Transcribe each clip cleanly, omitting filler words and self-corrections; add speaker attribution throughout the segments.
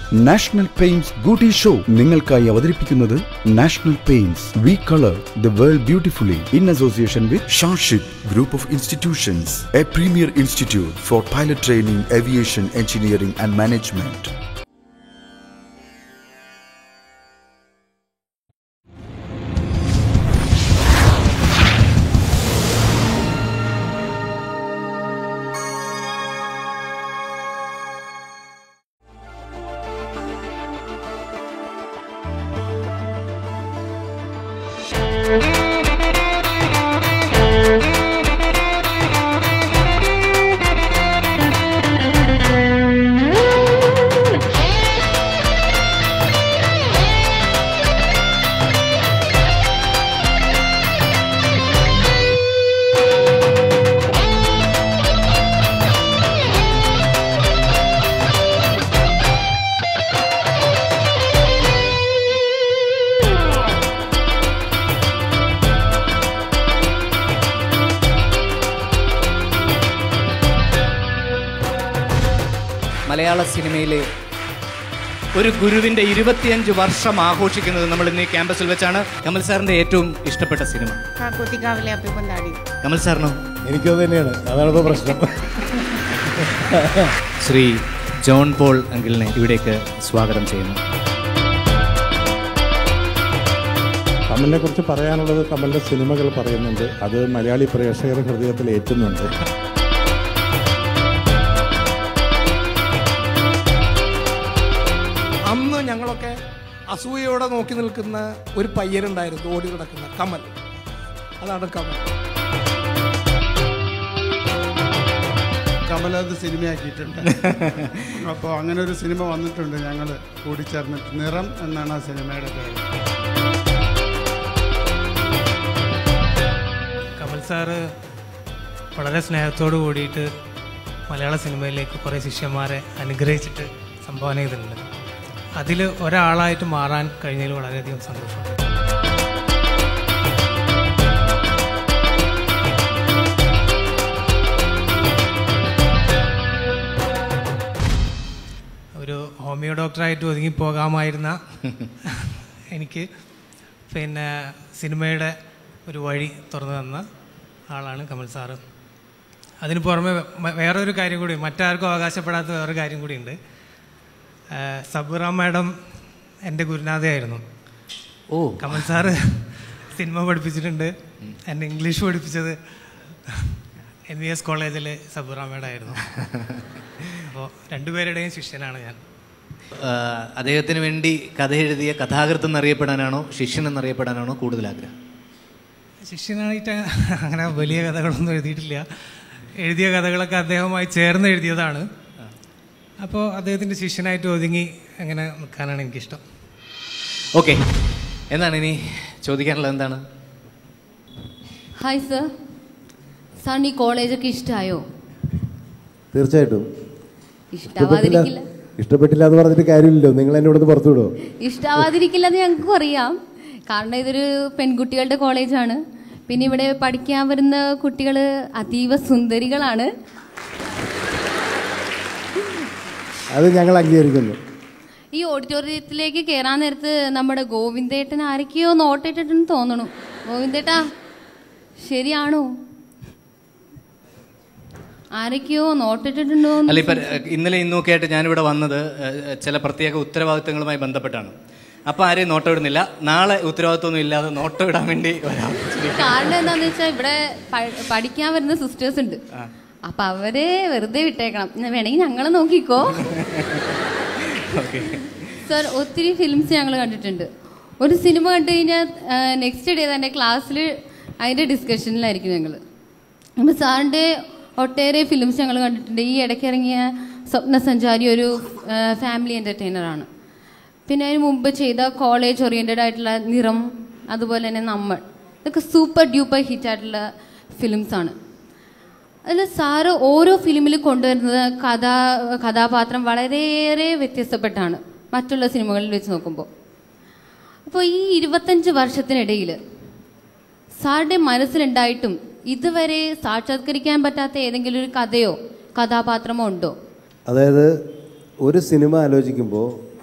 Speaker 1: National paints beauty show നിങ്ങൾക്കായി അവതരിപ്പിക്കുന്നത് national paints we colour the world beautifully in association with ഷാർഷിപ്പ് group of institutions a premier institute for pilot training aviation engineering and management.
Speaker 2: മലയാള സിനിമയിലെ ഒരു ഗുരുവിൻ്റെ 25 വർഷം ആഘോഷിക്കുന്നത് നമ്മൾ ഇന്ന് ഈ ക്യാമ്പസിൽ വെച്ചാണ്. കമൽ സാറിൻ്റെ ഏറ്റവും ഇഷ്ടപ്പെട്ട സിനിമ? കമൽ സാറിനോ?
Speaker 3: എനിക്കത് തന്നെയാണ്, അതാണ് ഇപ്പോൾ പ്രശ്നം.
Speaker 2: ശ്രീ ജോൺ പോൾ അങ്കിളിനെ ഇവിടേക്ക് സ്വാഗതം ചെയ്യുന്നു.
Speaker 3: കമലിനെ കുറിച്ച് പറയാനുള്ളത്, കമലിൻ്റെ സിനിമകൾ പറയുന്നുണ്ട്, അത് മലയാളി പ്രേക്ഷകരുടെ ഹൃദയത്തിൽ ഏറ്റുന്നുണ്ട്.
Speaker 4: അന്ന് ഞങ്ങളൊക്കെ അസൂയയോടെ നോക്കി നിൽക്കുന്ന ഒരു പയ്യനുണ്ടായിരുന്നു, ഓടി കിടക്കുന്ന കമൽ. അതാണ് കമൽ.
Speaker 5: കമലത് സിനിമയാക്കിയിട്ടുണ്ട്. അപ്പോൾ അങ്ങനെ ഒരു സിനിമ വന്നിട്ടുണ്ട്, ഞങ്ങൾ കൂടിച്ചേർന്നിട്ട്. നിറം എന്നാണ് ആ സിനിമയുടെ പേര്.
Speaker 6: കമൽ സാറ് വളരെ സ്നേഹത്തോടു കൂടിയിട്ട് മലയാള സിനിമയിലേക്ക് കുറേ ശിഷ്യന്മാരെ അനുഗ്രഹിച്ചിട്ട് സംഭാവന ചെയ്തിട്ടുണ്ട്. അതിൽ ഒരാളായിട്ട് മാറാൻ കഴിഞ്ഞതിൽ വളരെയധികം സന്തോഷമുണ്ട്. ഒരു ഹോമിയോ ഡോക്ടറായിട്ട് ഒതുങ്ങിപ്പോകാമായിരുന്ന എനിക്ക് സിനിമയുടെ ഒരു വഴി തുറന്നു തന്ന ആളാണ് കമൽ സാറ്. അതിന് പുറമെ വേറൊരു കാര്യം കൂടി, മറ്റാർക്കും അവകാശപ്പെടാത്ത വേറൊരു കാര്യം കൂടിയുണ്ട്. സബുറ മാഡം എൻ്റെ ഗുരുനാഥയായിരുന്നു. കമൽ സാറ് സിനിമ പഠിപ്പിച്ചിട്ടുണ്ട്. എന്നെ ഇംഗ്ലീഷ് പഠിപ്പിച്ചത് NVS കോളേജിലെ സബുറ മാഡമായിരുന്നു. അപ്പോൾ രണ്ടുപേരുടെയും ശിഷ്യനാണ് ഞാൻ.
Speaker 2: അദ്ദേഹത്തിന് വേണ്ടി കഥ എഴുതിയ കഥാകൃത്ത് എന്നറിയപ്പെടാനാണോ ശിഷ്യൻ എന്നറിയപ്പെടാനാണോ കൂടുതൽ ആഗ്രഹം?
Speaker 6: ശിഷ്യനായിട്ട് അങ്ങനെ വലിയ കഥകളൊന്നും എഴുതിയിട്ടില്ല. എഴുതിയ കഥകളൊക്കെ അദ്ദേഹവുമായി ചേർന്ന് എഴുതിയതാണ്. അപ്പോൾ അദ്ദേഹത്തിൻ്റെ ശിഷ്യനായിട്ട് ഒതുങ്ങി അങ്ങനെ നിൽക്കാനാണ് എനിക്കിഷ്ടം.
Speaker 2: ഓക്കെ, എന്താണ് ഇനി ചോദിക്കാനുള്ളത്? എന്താണ്?
Speaker 7: ഹായ് സർ, സാറിന് ഈ കോളേജൊക്കെ ഇഷ്ടമായോ?
Speaker 3: തീർച്ചയായിട്ടും
Speaker 7: ഇഷ്ടാവാതിരിക്കില്ല.
Speaker 3: ഇഷ്ടപ്പെട്ടില്ല എന്ന് പറഞ്ഞിട്ട് കാര്യമില്ലല്ലോ, നിങ്ങൾ എന്നെ ഇവിടുന്ന് പുറത്തു വിടുമോ?
Speaker 7: ഇഷ്ടാവാതിരിക്കില്ലെന്ന് ഞങ്ങൾക്കും അറിയാം. കാരണം ഇതൊരു പെൺകുട്ടികളുടെ കോളേജാണ്. പിന്നെ ഇവിടെ പഠിക്കാൻ വരുന്ന കുട്ടികൾ അതീവ സുന്ദരികളാണ്.
Speaker 3: അത് ഞങ്ങൾ അംഗീകരിക്കുന്നു.
Speaker 7: ഈ ഓഡിറ്റോറിയത്തിലേക്ക് കയറാൻ നേരത്ത് നമ്മുടെ ഗോവിന്ദേട്ടൻ ആരൊക്കെയോ നോട്ടിട്ടിട്ടെന്ന് തോന്നണു. ഗോവിന്ദേട്ടാ, ശരിയാണോ? ആരൊക്കെയോ നോട്ടിട്ടുണ്ടോ?
Speaker 2: അല്ല, ഇപ്പം ഇന്നലെ ഇന്നൊക്കെ ആയിട്ട് ഞാനിവിടെ വന്നത് ചില പ്രത്യേക ഉത്തരവാദിത്തങ്ങളുമായി ബന്ധപ്പെട്ടാണ്. അപ്പം ആരെയും നോട്ടം ഇടുന്നില്ല. നാളെ ഉത്തരവാദിത്തമൊന്നും ഇല്ലാതെ നോട്ടം ഇടാൻ വേണ്ടി വരാം.
Speaker 7: കാരണം എന്താണെന്ന് വെച്ചാൽ ഇവിടെ പഠിക്കാൻ വരുന്ന സിസ്റ്റേഴ്സ് ഉണ്ട്. അപ്പം അവരെ വെറുതെ വിട്ടേക്കണം. വേണമെങ്കിൽ ഞങ്ങൾ നോക്കിക്കോ. സർ, ഒത്തിരി ഫിലിംസ് ഞങ്ങൾ കണ്ടിട്ടുണ്ട്. ഒരു സിനിമ കണ്ടു കഴിഞ്ഞാൽ നെക്സ്റ്റ് ഡേ തന്നെ ക്ലാസ്സിൽ അതിൻ്റെ ഡിസ്കഷനിലായിരിക്കും ഞങ്ങൾ. അപ്പം സാറിൻ്റെ ഒട്ടേറെ ഫിലിംസ് ഞങ്ങൾ കണ്ടിട്ടുണ്ട്. ഈ ഇടയ്ക്ക് ഇറങ്ങിയ സ്വപ്നസഞ്ചാരി ഒരു ഫാമിലി എൻ്റർടൈനറാണ്. പിന്നെ അതിന് മുമ്പ് ചെയ്ത കോളേജ് ഓറിയൻറ്റഡ് ആയിട്ടുള്ള നിറം, അതുപോലെ തന്നെ നമ്മൾ, ഇതൊക്കെ സൂപ്പർ ഡ്യൂപ്പർ ഹിറ്റായിട്ടുള്ള ഫിലിംസാണ്. അതിൽ സാറ് ഓരോ ഫിലിമിൽ കൊണ്ടുവരുന്നത് കഥാപാത്രം വളരെയേറെ വ്യത്യസ്തപ്പെട്ടാണ് മറ്റുള്ള സിനിമകളിൽ വെച്ച് നോക്കുമ്പോൾ. അപ്പോൾ ഈ 25 വർഷത്തിനിടയിൽ സാറിൻ്റെ മനസ്സിലുണ്ടായിട്ടും ഇതുവരെ സാക്ഷാത്കരിക്കാൻ പറ്റാത്ത ഏതെങ്കിലും ഒരു കഥയോ കഥാപാത്രമോ ഉണ്ടോ?
Speaker 3: അതായത് ഒരു സിനിമ ആലോചിക്കുമ്പോൾ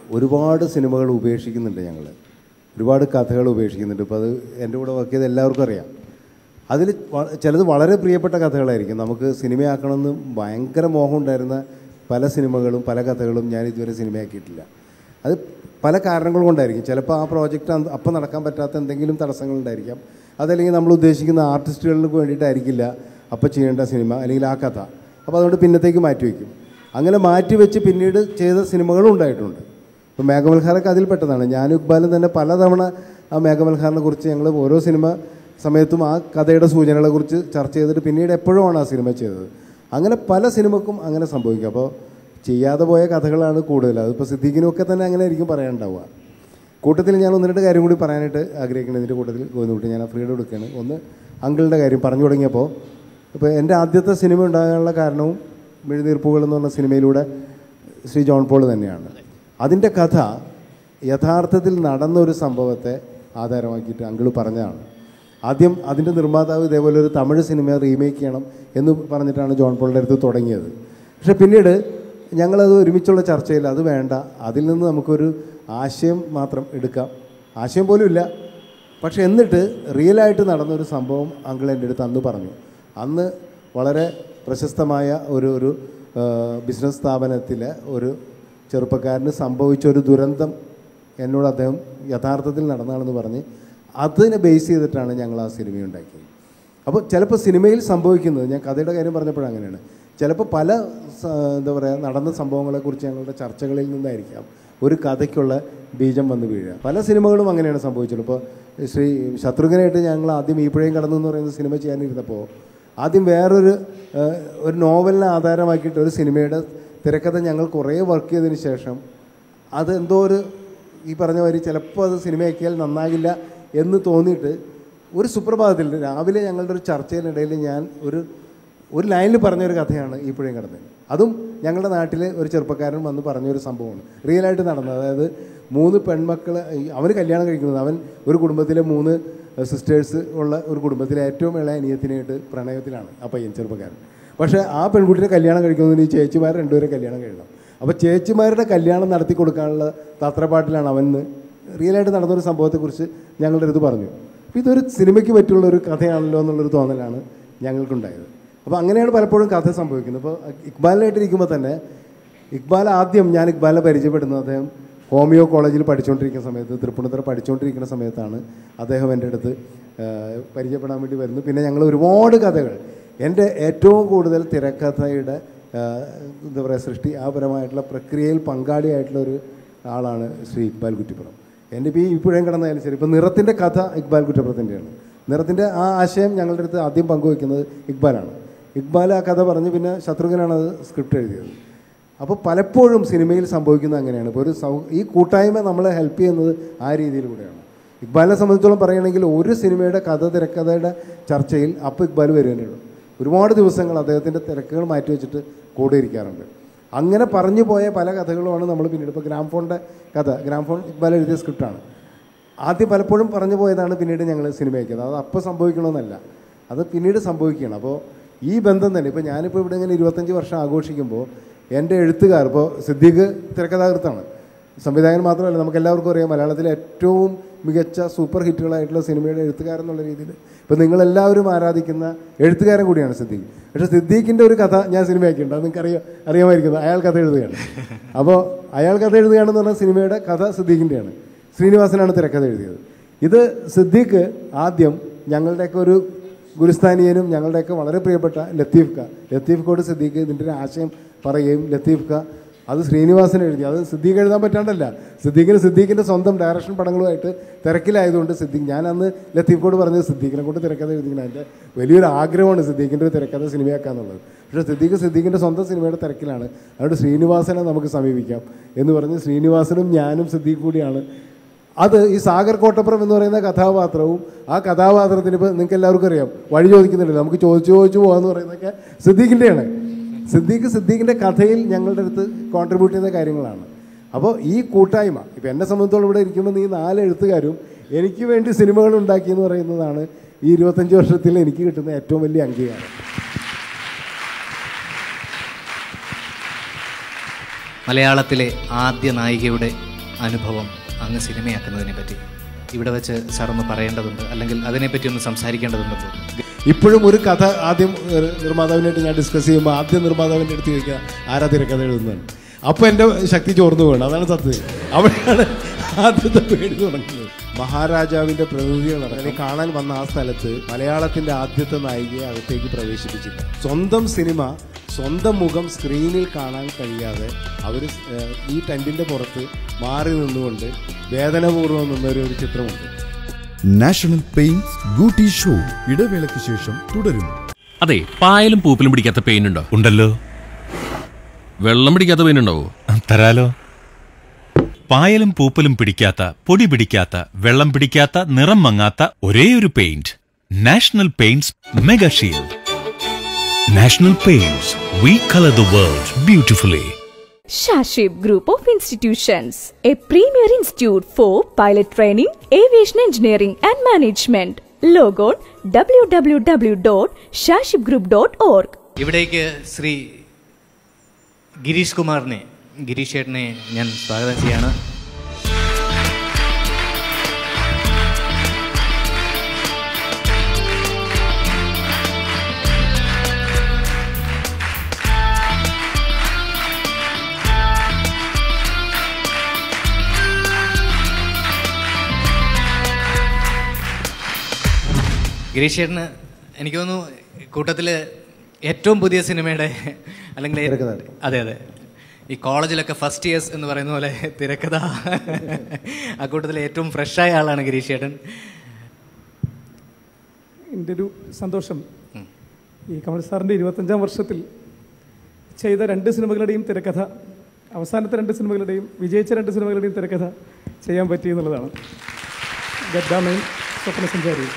Speaker 8: ഒരുപാട് സിനിമകൾ ഉപേക്ഷിക്കുന്നുണ്ട് ഞങ്ങൾ, ഒരുപാട് കഥകൾ ഉപേക്ഷിക്കുന്നുണ്ട്. ഇപ്പോൾ അത് എൻ്റെ കൂടെ വർക്ക് ചെയ്ത് എല്ലാവർക്കും അറിയാം. അതിൽ ചിലത് വളരെ പ്രിയപ്പെട്ട കഥകളായിരിക്കും. നമുക്ക് സിനിമയാക്കണമെന്ന് ഭയങ്കര മോഹം ഉണ്ടായിരുന്ന പല സിനിമകളും പല കഥകളും ഞാൻ ഇതുവരെ സിനിമയാക്കിയിട്ടില്ല. അത് പല കാരണങ്ങൾ കൊണ്ടായിരിക്കും. ചിലപ്പോൾ ആ പ്രോജക്റ്റ് അപ്പം നടക്കാൻ പറ്റാത്ത എന്തെങ്കിലും തടസ്സങ്ങളുണ്ടായിരിക്കാം. അതല്ലെങ്കിൽ നമ്മൾ ഉദ്ദേശിക്കുന്ന ആർട്ടിസ്റ്റുകൾക്ക് വേണ്ടിയിട്ടായിരിക്കില്ല അപ്പം ചെയ്യേണ്ട സിനിമ അല്ലെങ്കിൽ ആ കഥ. അപ്പോൾ അതുകൊണ്ട് പിന്നത്തേക്ക് മാറ്റിവെക്കും. അങ്ങനെ മാറ്റിവെച്ച് പിന്നീട് ചെയ്ത സിനിമകളും ഉണ്ടായിട്ടുണ്ട്. ഇപ്പോൾ മേഘമൽഹാറൊക്കെ അതിൽപ്പെട്ടതാണ്. ഞാനും ഇക്ബാലും തന്നെ പലതവണ ആ മേഘമൽഹാറിനെ കുറിച്ച് ഞങ്ങൾ ഓരോ സിനിമ സമയത്തും ആ കഥയുടെ സൂചനകളെക്കുറിച്ച് ചർച്ച ചെയ്തിട്ട് പിന്നീട് എപ്പോഴുമാണ് ആ സിനിമ ചെയ്തത്. അങ്ങനെ പല സിനിമക്കും അങ്ങനെ സംഭവിക്കും. അപ്പോൾ ചെയ്യാതെ പോയ കഥകളാണ് കൂടുതൽ. അതിപ്പോൾ സിദ്ദീഖിനൊക്കെ തന്നെ അങ്ങനെ ആയിരിക്കും പറയാനുണ്ടാവുക. കൂട്ടത്തിൽ ഞാൻ 1-2 കാര്യം കൂടി പറയാനായിട്ട് ആഗ്രഹിക്കുന്നത്. ഇതിൻ്റെ കൂട്ടത്തിൽ ഗോവിന്ദകുട്ടി ഞാൻ ആ ഫ്രീഡം എടുക്കുകയാണ്. ഒന്ന്, അങ്കിളുടെ കാര്യം പറഞ്ഞു തുടങ്ങിയപ്പോൾ ഇപ്പോൾ എൻ്റെ ആദ്യത്തെ സിനിമ ഉണ്ടാകാനുള്ള കാരണവും മെഴുനീർപ്പുകൾ എന്ന് പറഞ്ഞ സിനിമയിലൂടെ ശ്രീ ജോൺ പോൾ തന്നെയാണ്. അതിൻ്റെ കഥ യഥാർത്ഥത്തിൽ നടന്ന ഒരു സംഭവത്തെ ആധാരമാക്കിയിട്ട് അങ്കിൾ പറഞ്ഞതാണ്. ആദ്യം അതിൻ്റെ നിർമ്മാതാവ് ഇതേപോലെ ഒരു തമിഴ് സിനിമ റീമേക്ക് ചെയ്യണം എന്ന് പറഞ്ഞിട്ടാണ് ജോൺ പോളിൻ്റെ അടുത്ത് തുടങ്ങിയത്. പക്ഷേ പിന്നീട് ഞങ്ങളത് ഒരുമിച്ചുള്ള ചർച്ചയിൽ അത് വേണ്ട, അതിൽ നിന്ന് നമുക്കൊരു ആശയം മാത്രം എടുക്കാം, ആശയം പോലും ഇല്ല. പക്ഷെ എന്നിട്ട് റിയലായിട്ട് നടന്നൊരു സംഭവം അങ്കിൾ എൻ്റെ അടുത്ത് അന്ന് പറഞ്ഞു. അന്ന് വളരെ പ്രശസ്തമായ ഒരു ബിസിനസ് സ്ഥാപനത്തിലെ ഒരു ചെറുപ്പക്കാരന് സംഭവിച്ചൊരു ദുരന്തം എന്നോട് അദ്ദേഹം യഥാർത്ഥത്തിൽ നടന്നതാണെന്ന് പറഞ്ഞ് അതിനെ ബേസ് ചെയ്തിട്ടാണ് ഞങ്ങൾ ആ സിനിമ ഉണ്ടാക്കിയത്. അപ്പോൾ ചിലപ്പോൾ സിനിമയിൽ സംഭവിക്കുന്നത്, ഞാൻ കഥയുടെ കാര്യം പറഞ്ഞപ്പോഴും അങ്ങനെയാണ്, ചിലപ്പോൾ പല എന്താ പറയുക നടന്ന സംഭവങ്ങളെക്കുറിച്ച് ഞങ്ങളുടെ ചർച്ചകളിൽ നിന്നായിരിക്കാം ഒരു കഥയ്ക്കുള്ള ബീജം വന്ന് വീഴുക. പല സിനിമകളും അങ്ങനെയാണ് സംഭവിച്ചത്. ഇപ്പോൾ ശ്രീ ശത്രുഘ്നായിട്ട് ഞങ്ങൾ ആദ്യം ഈ പുഴയും കടന്നു എന്ന് പറയുന്ന സിനിമ ചെയ്യാനിരുന്നപ്പോൾ ആദ്യം വേറൊരു നോവലിനെ ആധാരമാക്കിയിട്ട് ഒരു സിനിമയുടെ തിരക്കഥ ഞങ്ങൾ കുറേ വർക്ക് ചെയ്തതിന് ശേഷം അതെന്തോ ഈ പറഞ്ഞ മാതിരി ചിലപ്പോൾ അത് സിനിമയാക്കിയാൽ നന്നാകില്ല എന്ന് തോന്നിയിട്ട് ഒരു സുപ്രഭാതത്തിൽ രാവിലെ ഞങ്ങളുടെ ഒരു ചർച്ചയിനിടയിൽ ഞാൻ ഒരു ലൈനിൽ പറഞ്ഞൊരു കഥയാണ് ഈ പുഴയും കടന്നത്. അതും ഞങ്ങളുടെ നാട്ടിൽ ഒരു ചെറുപ്പക്കാരൻ വന്ന് പറഞ്ഞൊരു സംഭവമാണ്, റിയലായിട്ട് നടന്നത്. അതായത് 3 പെൺമക്കൾ, അവന് കല്യാണം കഴിക്കുന്നത്, അവൻ ഒരു കുടുംബത്തിലെ 3 സിസ്റ്റേഴ്സ് ഉള്ള ഒരു കുടുംബത്തിലെ ഏറ്റവും ഇളയ അനിയത്തിനായിട്ട് പ്രണയത്തിലാണ് ആ പയ്യൻ ചെറുപ്പക്കാരൻ. പക്ഷേ ആ പെൺകുട്ടിയെ കല്യാണം കഴിക്കുന്നതിന് ഈ ചേച്ചിമാർ 2 പേരെ കല്യാണം കഴിയണം. അപ്പോൾ ചേച്ചിമാരുടെ കല്യാണം നടത്തി കൊടുക്കാനുള്ള തത്രപ്പാട്ടിലാണ് അവന് റിയലായിട്ട് നടന്നൊരു സംഭവത്തെക്കുറിച്ച് ഞങ്ങളുടെ അടുത്ത് പറഞ്ഞു. അപ്പോൾ ഇതൊരു സിനിമയ്ക്ക് പറ്റിയുള്ളൊരു കഥയാണല്ലോ എന്നുള്ളൊരു തോന്നലാണ് ഞങ്ങൾക്കുണ്ടായത്. അപ്പോൾ അങ്ങനെയാണ് പലപ്പോഴും കഥ സംഭവിക്കുന്നത്. ഇപ്പോൾ ഇക്ബാലിനായിട്ടിരിക്കുമ്പോൾ തന്നെ ആദ്യം ഞാൻ ഇക്ബാലിനെ പരിചയപ്പെടുന്നത് അദ്ദേഹം ഹോമിയോ കോളേജിൽ പഠിച്ചുകൊണ്ടിരിക്കുന്ന സമയത്ത്, തൃപ്പൂണിത്തുറ പഠിച്ചുകൊണ്ടിരിക്കുന്ന സമയത്താണ് അദ്ദേഹം എൻ്റെ അടുത്ത് പരിചയപ്പെടാൻ വേണ്ടി വരുന്നത്. പിന്നെ ഞങ്ങൾ ഒരുപാട് കഥകൾ, എൻ്റെ ഏറ്റവും കൂടുതൽ തിരക്കഥയുടെ എന്താ പറയുക സൃഷ്ടിപരമായിട്ടുള്ള പ്രക്രിയയിൽ പങ്കാളിയായിട്ടുള്ള ഒരു ആളാണ് ശ്രീ ഇക്ബാൽ കുറ്റിപ്പുറം. എൻ്റെ ഇപ്പോൾ ഈ പുഴയും കടന്നായാലും ശരി, ഇപ്പോൾ നിറത്തിൻ്റെ കഥ ഇക്ബാൽ കുറ്റിപ്പുറത്തിൻ്റെയാണ്. നിറത്തിൻ്റെ ആ ആശയം ഞങ്ങളുടെ അടുത്ത് ആദ്യം പങ്കുവയ്ക്കുന്നത് ഇക്ബാലാണ്. ഇക്ബാൽ ആ കഥ പറഞ്ഞ് പിന്നെ ശത്രുഘ്നാണ് അത് സ്ക്രിപ്റ്റ് എഴുതിയത്. അപ്പോൾ പലപ്പോഴും സിനിമയിൽ സംഭവിക്കുന്നത് അങ്ങനെയാണ്. ഇപ്പോൾ ഈ കൂട്ടായ്മ നമ്മളെ ഹെൽപ്പ് ചെയ്യുന്നത് ആ രീതിയിൽ കൂടെയാണ്. ഇക്ബാലിനെ സംബന്ധിച്ചോളം പറയുകയാണെങ്കിൽ ഒരു സിനിമയുടെ തിരക്കഥയുടെ ചർച്ചയിൽ അപ്പോൾ ഇക്ബാൽ വരുന്നതേ. ഒരുപാട് ദിവസങ്ങൾ അദ്ദേഹത്തിൻ്റെ തിരക്കുകൾ മാറ്റി വെച്ചിട്ട് കൂടെ ഇരിക്കാറുണ്ട്. അങ്ങനെ പറഞ്ഞു പോയ പല കഥകളുമാണ് നമ്മൾ പിന്നീട്, ഇപ്പോൾ ഗ്രാംഫോണിൻ്റെ കഥ, ഗ്രാംഫോൺ ഇക്ബാൽ എഴുതിയ സ്ക്രിപ്റ്റാണ്. ആദ്യം പലപ്പോഴും പറഞ്ഞു പോയതാണ് പിന്നീട് ഞങ്ങൾ സിനിമയ്ക്കത്. അത് അപ്പോൾ സംഭവിക്കണമെന്നല്ല, അത് പിന്നീട് സംഭവിക്കുകയാണ്. അപ്പോൾ ഈ ബന്ധം തന്നെ, ഇപ്പോൾ ഞാനിപ്പോൾ ഇവിടെ ഇങ്ങനെ 25 വർഷം ആഘോഷിക്കുമ്പോൾ എൻ്റെ എഴുത്തുകാർ, ഇപ്പോൾ സിദ്ദീഖ് തിരക്കഥാകൃത്താണ്, സംവിധായകൻ മാത്രമല്ല, നമുക്കെല്ലാവർക്കും അറിയാം മലയാളത്തിലെ ഏറ്റവും മികച്ച സൂപ്പർ ഹിറ്റുകളായിട്ടുള്ള സിനിമയുടെ എഴുത്തുകാരെന്നുള്ള രീതിയിൽ ഇപ്പോൾ നിങ്ങളെല്ലാവരും ആരാധിക്കുന്ന എഴുത്തുകാരൻ കൂടിയാണ് സിദ്ദീഖ്. പക്ഷേ സിദ്ദീഖിൻ്റെ ഒരു കഥ ഞാൻ സിനിമയാക്കിയിട്ടുണ്ട്, അത് നിങ്ങൾക്ക് അറിയാമായിരിക്കുന്നത്. അയാൾ കഥ എഴുതുകയാണ്. അപ്പോൾ അയാൾ കഥ എഴുതുകയാണെന്ന് പറഞ്ഞാൽ സിനിമയുടെ കഥ സിദ്ദീഖിൻ്റെയാണ്. ശ്രീനിവാസനാണ് തിരക്കഥ എഴുതിയത്. ഇത് സിദ്ദീഖ് ആദ്യം ഞങ്ങളുടെയൊക്കെ ഒരു ഗുരുസ്ഥാനീയനും ഞങ്ങളുടെയൊക്കെ വളരെ പ്രിയപ്പെട്ട ലത്തീഫ് കോട് സിദ്ദീഖ് ഇതിൻ്റെ ഒരു ആശയം പറയുകയും ലത്തീഫ് അത് ശ്രീനിവാസൻ എഴുതി. അത് സിദ്ദീഖ് എഴുതാൻ പറ്റാണ്ടല്ല, സിദ്ദീഖിൻ്റെ സ്വന്തം ഡയറക്ഷൻ പടങ്ങളുമായിട്ട് തിരക്കിലായതുകൊണ്ട് ഞാൻ അന്ന് ലത്തീഫ് കോട് പറഞ്ഞത് സിദ്ദീഖിനെ കൊണ്ട് തിരക്കഥ എഴുതിക്കണം. എൻ്റെ വലിയൊരു ആഗ്രഹമാണ് സിദ്ദീഖിൻ്റെ ഒരു തിരക്കഥ സിനിമയാക്കാന്നുള്ളത്. പക്ഷേ സിദ്ദീഖിൻ്റെ സ്വന്തം സിനിമയുടെ തിരക്കിലാണ്. അതുകൊണ്ട് ശ്രീനിവാസനെ നമുക്ക് സമീപിക്കാം എന്ന് പറഞ്ഞ് ശ്രീനിവാസനും ഞാനും സിദ്ദീഖ് കൂടിയാണ് അത്. ഈ സാഗർ കോട്ടപ്പുറം എന്ന് പറയുന്ന കഥാപാത്രവും ആ കഥാപാത്രത്തിന് ഇപ്പോൾ നിങ്ങൾക്ക് എല്ലാവർക്കും അറിയാം, വഴി ചോദിക്കുന്നുണ്ടല്ലോ, നമുക്ക് ചോദിച്ചു പോകാമെന്ന് പറയുന്നതൊക്കെ സിദ്ദീഖിൻ്റെയാണ്. സിദ്ദീഖിൻ്റെ കഥയിൽ ഞങ്ങളുടെ അടുത്ത് കോൺട്രിബ്യൂട്ട് ചെയ്യുന്ന കാര്യങ്ങളാണ്. അപ്പോൾ ഈ കൂട്ടായ്മ, ഇപ്പോൾ എന്നെ സംബന്ധിച്ചോളം ഇവിടെ ഇരിക്കുമ്പോൾ ഈ 4 എഴുത്തുകാരും എനിക്ക് വേണ്ടി സിനിമകൾ ഉണ്ടാക്കിയെന്ന് പറയുന്നതാണ് ഈ 25 വർഷത്തിൽ എനിക്ക് കിട്ടുന്ന ഏറ്റവും വലിയ അംഗീകാരം.
Speaker 2: മലയാളത്തിലെ ആദ്യ നായികയുടെ അനുഭവം അങ്ങ് സിനിമയാക്കുന്നതിനെ പറ്റി ഇവിടെ വെച്ച് സാർ ഒന്ന് പറയേണ്ടതുണ്ട്, അല്ലെങ്കിൽ അതിനെപ്പറ്റി ഒന്ന് സംസാരിക്കേണ്ടതുണ്ടെന്ന് തോന്നുന്നു.
Speaker 8: ഇപ്പോഴും ഒരു കഥ ആദ്യം നിർമ്മാതാവിനായിട്ട് ഞാൻ ഡിസ്കസ് ചെയ്യുമ്പോൾ ആദ്യം നിർമ്മാതാവിൻ്റെ അടുത്ത് ചോദിക്കുക ആരാ തിരക്കഥ എഴുതുന്നതാണ്. അപ്പോൾ എൻ്റെ ശക്തി ചോർന്നു വീണം. അതാണ് സത്യം. അവിടെയാണ് ആദ്യത്തെ പേടി തുടങ്ങുന്നത്. മഹാരാജാവിൻ്റെ പ്രതിനിധികളെ കാണാൻ വന്ന ആ സ്ഥലത്ത് മലയാളത്തിൻ്റെ ആദ്യത്തെ നായികയെ അകത്തേക്ക് പ്രവേശിപ്പിച്ചില്ല. സ്വന്തം സിനിമ സ്വന്തം മുഖം സ്ക്രീനിൽ കാണാൻ കഴിയാതെ അവർ ഈ ടെൻറ്റിൻ്റെ പുറത്ത് മാറി നിന്നുകൊണ്ട് വേദനപൂർവ്വം നിന്നൊരു ചിത്രമുണ്ട്.
Speaker 1: നാഷണൽ പെയിന്റ്സ് ഗൂട്ടി ഷോ ഇടവേളയ്ക്ക് ശേഷം തുടരും.
Speaker 9: അതെ, പായലും പൂപ്പിലും പിടിക്കാത്ത പെയിൻ ഉണ്ടോ?
Speaker 10: ഉണ്ടല്ലോ.
Speaker 9: വെള്ളം പിടിക്കാത്ത പെയിൻ ഉണ്ടാവോ?
Speaker 10: തരാലോ. പായലും പൂപ്പലും പിടിക്കാത്ത, പൊടി പിടിക്കാത്ത, വെള്ളം പിടിക്കാത്ത, നിറം മങ്ങാത്ത ഒരേ ഒരു paint, national paints mega shield. National paints, we color the world beautifully.
Speaker 11: Shaship Group of Institutions, a premier institute for pilot training, aviation engineering and management. Log on www.shashipgroup.org.
Speaker 2: ഇവിടേക്ക് ശ്രീ ഗിരീഷ് കുമാറിനെ, ഗിരീഷ് ചേട്ടനെ ഞാൻ സ്വാഗതം ചെയ്യാണ്. ഗിരീഷ് ചേട്ടന് എനിക്ക് തോന്നുന്നു കൂട്ടത്തിൽ ഏറ്റവും പുതിയ സിനിമയുടെ അല്ലെങ്കിൽ അതെ അതെ ഈ കോളേജിലൊക്കെ ഫസ്റ്റ് ഇയേഴ്സ് എന്ന് പറയുന്ന പോലെ തിരക്കഥ ആ കൂട്ടത്തിൽ ഏറ്റവും ഫ്രഷായ ആളാണ് ഗിരീഷ് ചേട്ടൻ.
Speaker 4: എൻ്റെ ഒരു സന്തോഷം ഈ കമൽ സാറിൻ്റെ 25-ാം വർഷത്തിൽ ചെയ്ത 2 സിനിമകളുടെയും തിരക്കഥ, അവസാനത്തെ 2 സിനിമകളുടെയും വിജയിച്ച 2 സിനിമകളുടെയും തിരക്കഥ ചെയ്യാൻ പറ്റി എന്നുള്ളതാണ്. ഗദ്ദാമയും സ്വപ്നസഞ്ചാരിയും.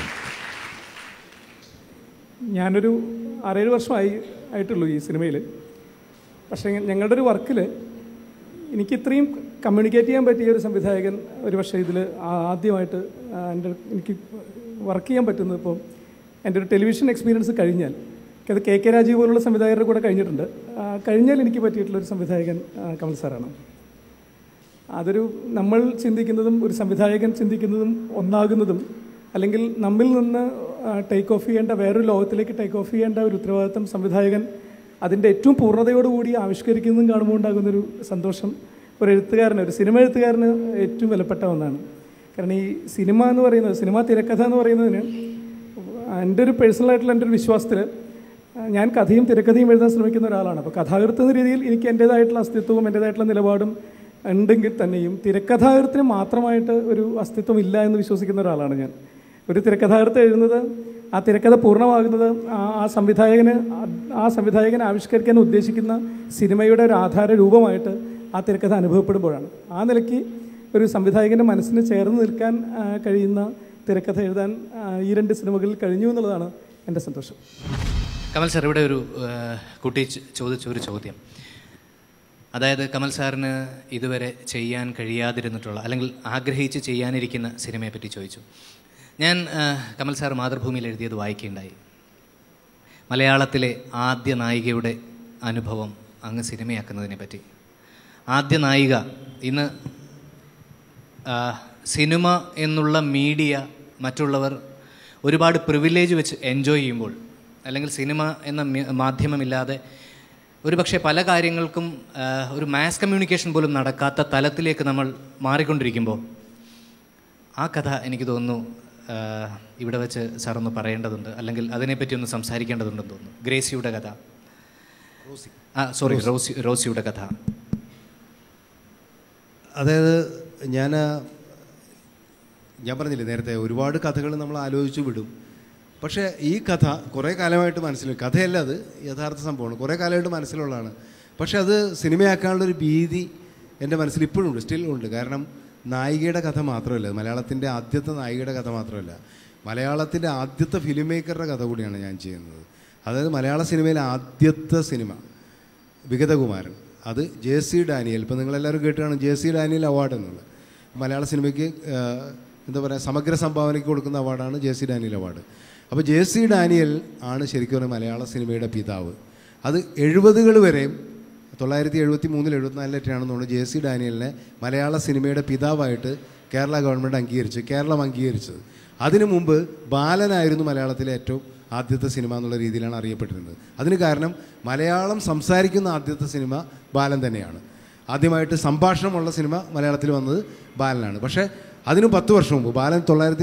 Speaker 4: ഞാനൊരു 6-7 വർഷമായിട്ടുള്ളൂ ഈ സിനിമയിൽ. പക്ഷേ ഞങ്ങളുടെ ഒരു വർക്കിൽ എനിക്ക് ഇത്രയും കമ്മ്യൂണിക്കേറ്റ് ചെയ്യാൻ പറ്റിയ ഒരു സംവിധായകൻ ഒരു പക്ഷേ ഇതിൽ ആദ്യമായിട്ട് എനിക്ക് വർക്ക് ചെയ്യാൻ പറ്റുന്നത് ഇപ്പോൾ എൻ്റെ ഒരു ടെലിവിഷൻ എക്സ്പീരിയൻസ് കഴിഞ്ഞാൽ, അത് കെ രാജീവ് പോലുള്ള സംവിധായകരുടെ കൂടെ കഴിഞ്ഞിട്ടുണ്ട്, കഴിഞ്ഞാൽ എനിക്ക് പറ്റിയിട്ടുള്ളൊരു സംവിധായകൻ കമൽ സാറാണ്. അതൊരു നമ്മൾ ചിന്തിക്കുന്നതും ഒരു സംവിധായകൻ ചിന്തിക്കുന്നതും ഒന്നാകുന്നതും, അല്ലെങ്കിൽ നമ്മിൽ നിന്ന് ടേക്ക് ഓഫ് ചെയ്യേണ്ട വേറൊരു ലോകത്തിലേക്ക് ടേക്ക് ഓഫ് ചെയ്യേണ്ട ഒരു ഉത്തരവാദിത്തം സംവിധായകൻ അതിൻ്റെ ഏറ്റവും പൂർണ്ണതയോടുകൂടി ആവിഷ്കരിക്കുന്നതും കാണുമ്പോൾ ഉണ്ടാകുന്നൊരു സന്തോഷം ഒരു എഴുത്തുകാരന്, ഒരു സിനിമ എഴുത്തുകാരന് ഏറ്റവും വിലപ്പെട്ട ഒന്നാണ്. കാരണം ഈ സിനിമ എന്ന് പറയുന്നത്, സിനിമ തിരക്കഥ എന്ന് പറയുന്നതിന് എൻ്റെ ഒരു പേഴ്സണലായിട്ടുള്ള എൻ്റെ ഒരു വിശ്വാസത്തിൽ ഞാൻ കഥയും തിരക്കഥയും എഴുതാൻ ശ്രമിക്കുന്ന ഒരാളാണ്. അപ്പോൾ കഥാകൃത്ത് എന്ന രീതിയിൽ എനിക്ക് എൻ്റേതായിട്ടുള്ള അസ്തിത്വവും എൻ്റേതായിട്ടുള്ള നിലപാടും ഉണ്ടെങ്കിൽ തന്നെയും തിരക്കഥാകൃത്തിന് മാത്രമായിട്ട് ഒരു അസ്തിത്വം ഇല്ല എന്ന് വിശ്വസിക്കുന്ന ഒരാളാണ് ഞാൻ. ഒരു തിരക്കഥാകൃത്ത് എഴുതുന്നത്, ആ തിരക്കഥ പൂർണ്ണമാകുന്നത് ആ സംവിധായകൻ ആവിഷ്കരിക്കാൻ ഉദ്ദേശിക്കുന്ന സിനിമയുടെ ഒരു ആധാര രൂപമായിട്ട് ആ തിരക്കഥ അനുഭവപ്പെടുമ്പോഴാണ്. ആ നിലയ്ക്ക് ഒരു സംവിധായകൻ്റെ മനസ്സിന് ചേർന്ന് നിൽക്കാൻ കഴിയുന്ന തിരക്കഥ എഴുതാൻ ഈ 2 സിനിമകളിൽ കഴിഞ്ഞു എന്നുള്ളതാണ് എൻ്റെ സന്തോഷം.
Speaker 2: കമൽ സാർ, ഇവിടെ ഒരു കുട്ടി ചോദിച്ച ഒരു ചോദ്യം, അതായത് കമൽ സാറിന് ഇതുവരെ ചെയ്യാൻ കഴിയാതിരുന്നിട്ടുള്ള അല്ലെങ്കിൽ ആഗ്രഹിച്ച് ചെയ്യാനിരിക്കുന്ന സിനിമയെപ്പറ്റി ചോദിച്ചു. ഞാൻ കമൽ സാർ മാതൃഭൂമിയിൽ എഴുതിയത് വായിക്കുകയുണ്ടായി. മലയാളത്തിലെ ആദ്യ നായികയുടെ അനുഭവം അങ്ങ് സിനിമയാക്കുന്നതിനെ പറ്റി. ആദ്യ നായിക, ഇന്ന് സിനിമ എന്നുള്ള മീഡിയ മറ്റുള്ളവർ ഒരുപാട് പ്രിവിലേജ് വെച്ച് എൻജോയ് ചെയ്യുമ്പോൾ, അല്ലെങ്കിൽ സിനിമ എന്ന മാധ്യമമില്ലാതെ ഒരു പക്ഷേ പല കാര്യങ്ങൾക്കും ഒരു മാസ് കമ്മ്യൂണിക്കേഷൻ പോലും നടക്കാത്ത തലത്തിലേക്ക് നമ്മൾ മാറിക്കൊണ്ടിരിക്കുമ്പോൾ ആ കഥ എനിക്ക് തോന്നുന്നു ഇവിടെ വെച്ച് സാറൊന്ന് പറയേണ്ടതുണ്ട്, അല്ലെങ്കിൽ അതിനെപ്പറ്റി ഒന്ന് സംസാരിക്കേണ്ടതുണ്ടെന്ന് തോന്നുന്നു. ഗ്രേസിയുടെ കഥ, റോസിയുടെ കഥ.
Speaker 8: അതായത് ഞാൻ പറഞ്ഞില്ലേ നേരത്തെ, ഒരുപാട് കഥകൾ നമ്മൾ ആലോചിച്ച് വിടും. പക്ഷേ ഈ കഥ കുറേ കാലമായിട്ട് കഥയല്ല, അത് യഥാർത്ഥ സംഭവമാണ്, കുറേ കാലമായിട്ട് മനസ്സിലുള്ളതാണ്. പക്ഷേ അത് സിനിമയാക്കാനുള്ളൊരു ഭീതി എൻ്റെ മനസ്സിൽ ഇപ്പോഴും ഉണ്ട്, സ്റ്റിൽ ഉണ്ട്. കാരണം നായികയുടെ കഥ മാത്രമല്ല, മലയാളത്തിൻ്റെ ആദ്യത്തെ നായികയുടെ കഥ മാത്രമല്ല, മലയാളത്തിൻ്റെ ആദ്യത്തെ ഫിലിം മേക്കറുടെ കഥ കൂടിയാണ് ഞാൻ ചെയ്യുന്നത്. അതായത് മലയാള സിനിമയിലെ ആദ്യത്തെ സിനിമ വിഗതകുമാരൻ, അത് JC ഡാനിയൽ, ഇപ്പോൾ നിങ്ങളെല്ലാവരും കേട്ടാണ് JC ഡാനിയൽ അവാർഡ് എന്നുള്ളത്. മലയാള സിനിമയ്ക്ക് എന്താ പറയുക, സമഗ്ര സംഭാവനയ്ക്ക് കൊടുക്കുന്ന അവാർഡാണ് JC ഡാനിയൽ അവാർഡ്. അപ്പോൾ JC ഡാനിയൽ ആണ് ശരിക്കും പറഞ്ഞാൽ മലയാള സിനിമയുടെ പിതാവ്. അത് 70കൾ വരെയും 1973-74 തോന്നുന്നു JC ഡാനിയലിനെ മലയാള സിനിമയുടെ പിതാവായിട്ട് കേരള ഗവൺമെൻറ് കേരളം അംഗീകരിച്ചത്. അതിനു മുമ്പ് ബാലനായിരുന്നു മലയാളത്തിലെ ഏറ്റവും ആദ്യത്തെ സിനിമ എന്നുള്ള രീതിയിലാണ് അറിയപ്പെട്ടിരുന്നത്. അതിന് കാരണം മലയാളം സംസാരിക്കുന്ന ആദ്യത്തെ സിനിമ ബാലൻ തന്നെയാണ്. ആദ്യമായിട്ട് സംഭാഷണമുള്ള സിനിമ മലയാളത്തിൽ വന്നത് ബാലനാണ്. പക്ഷേ അതിന് 10 വർഷം മുമ്പ്, ബാലൻ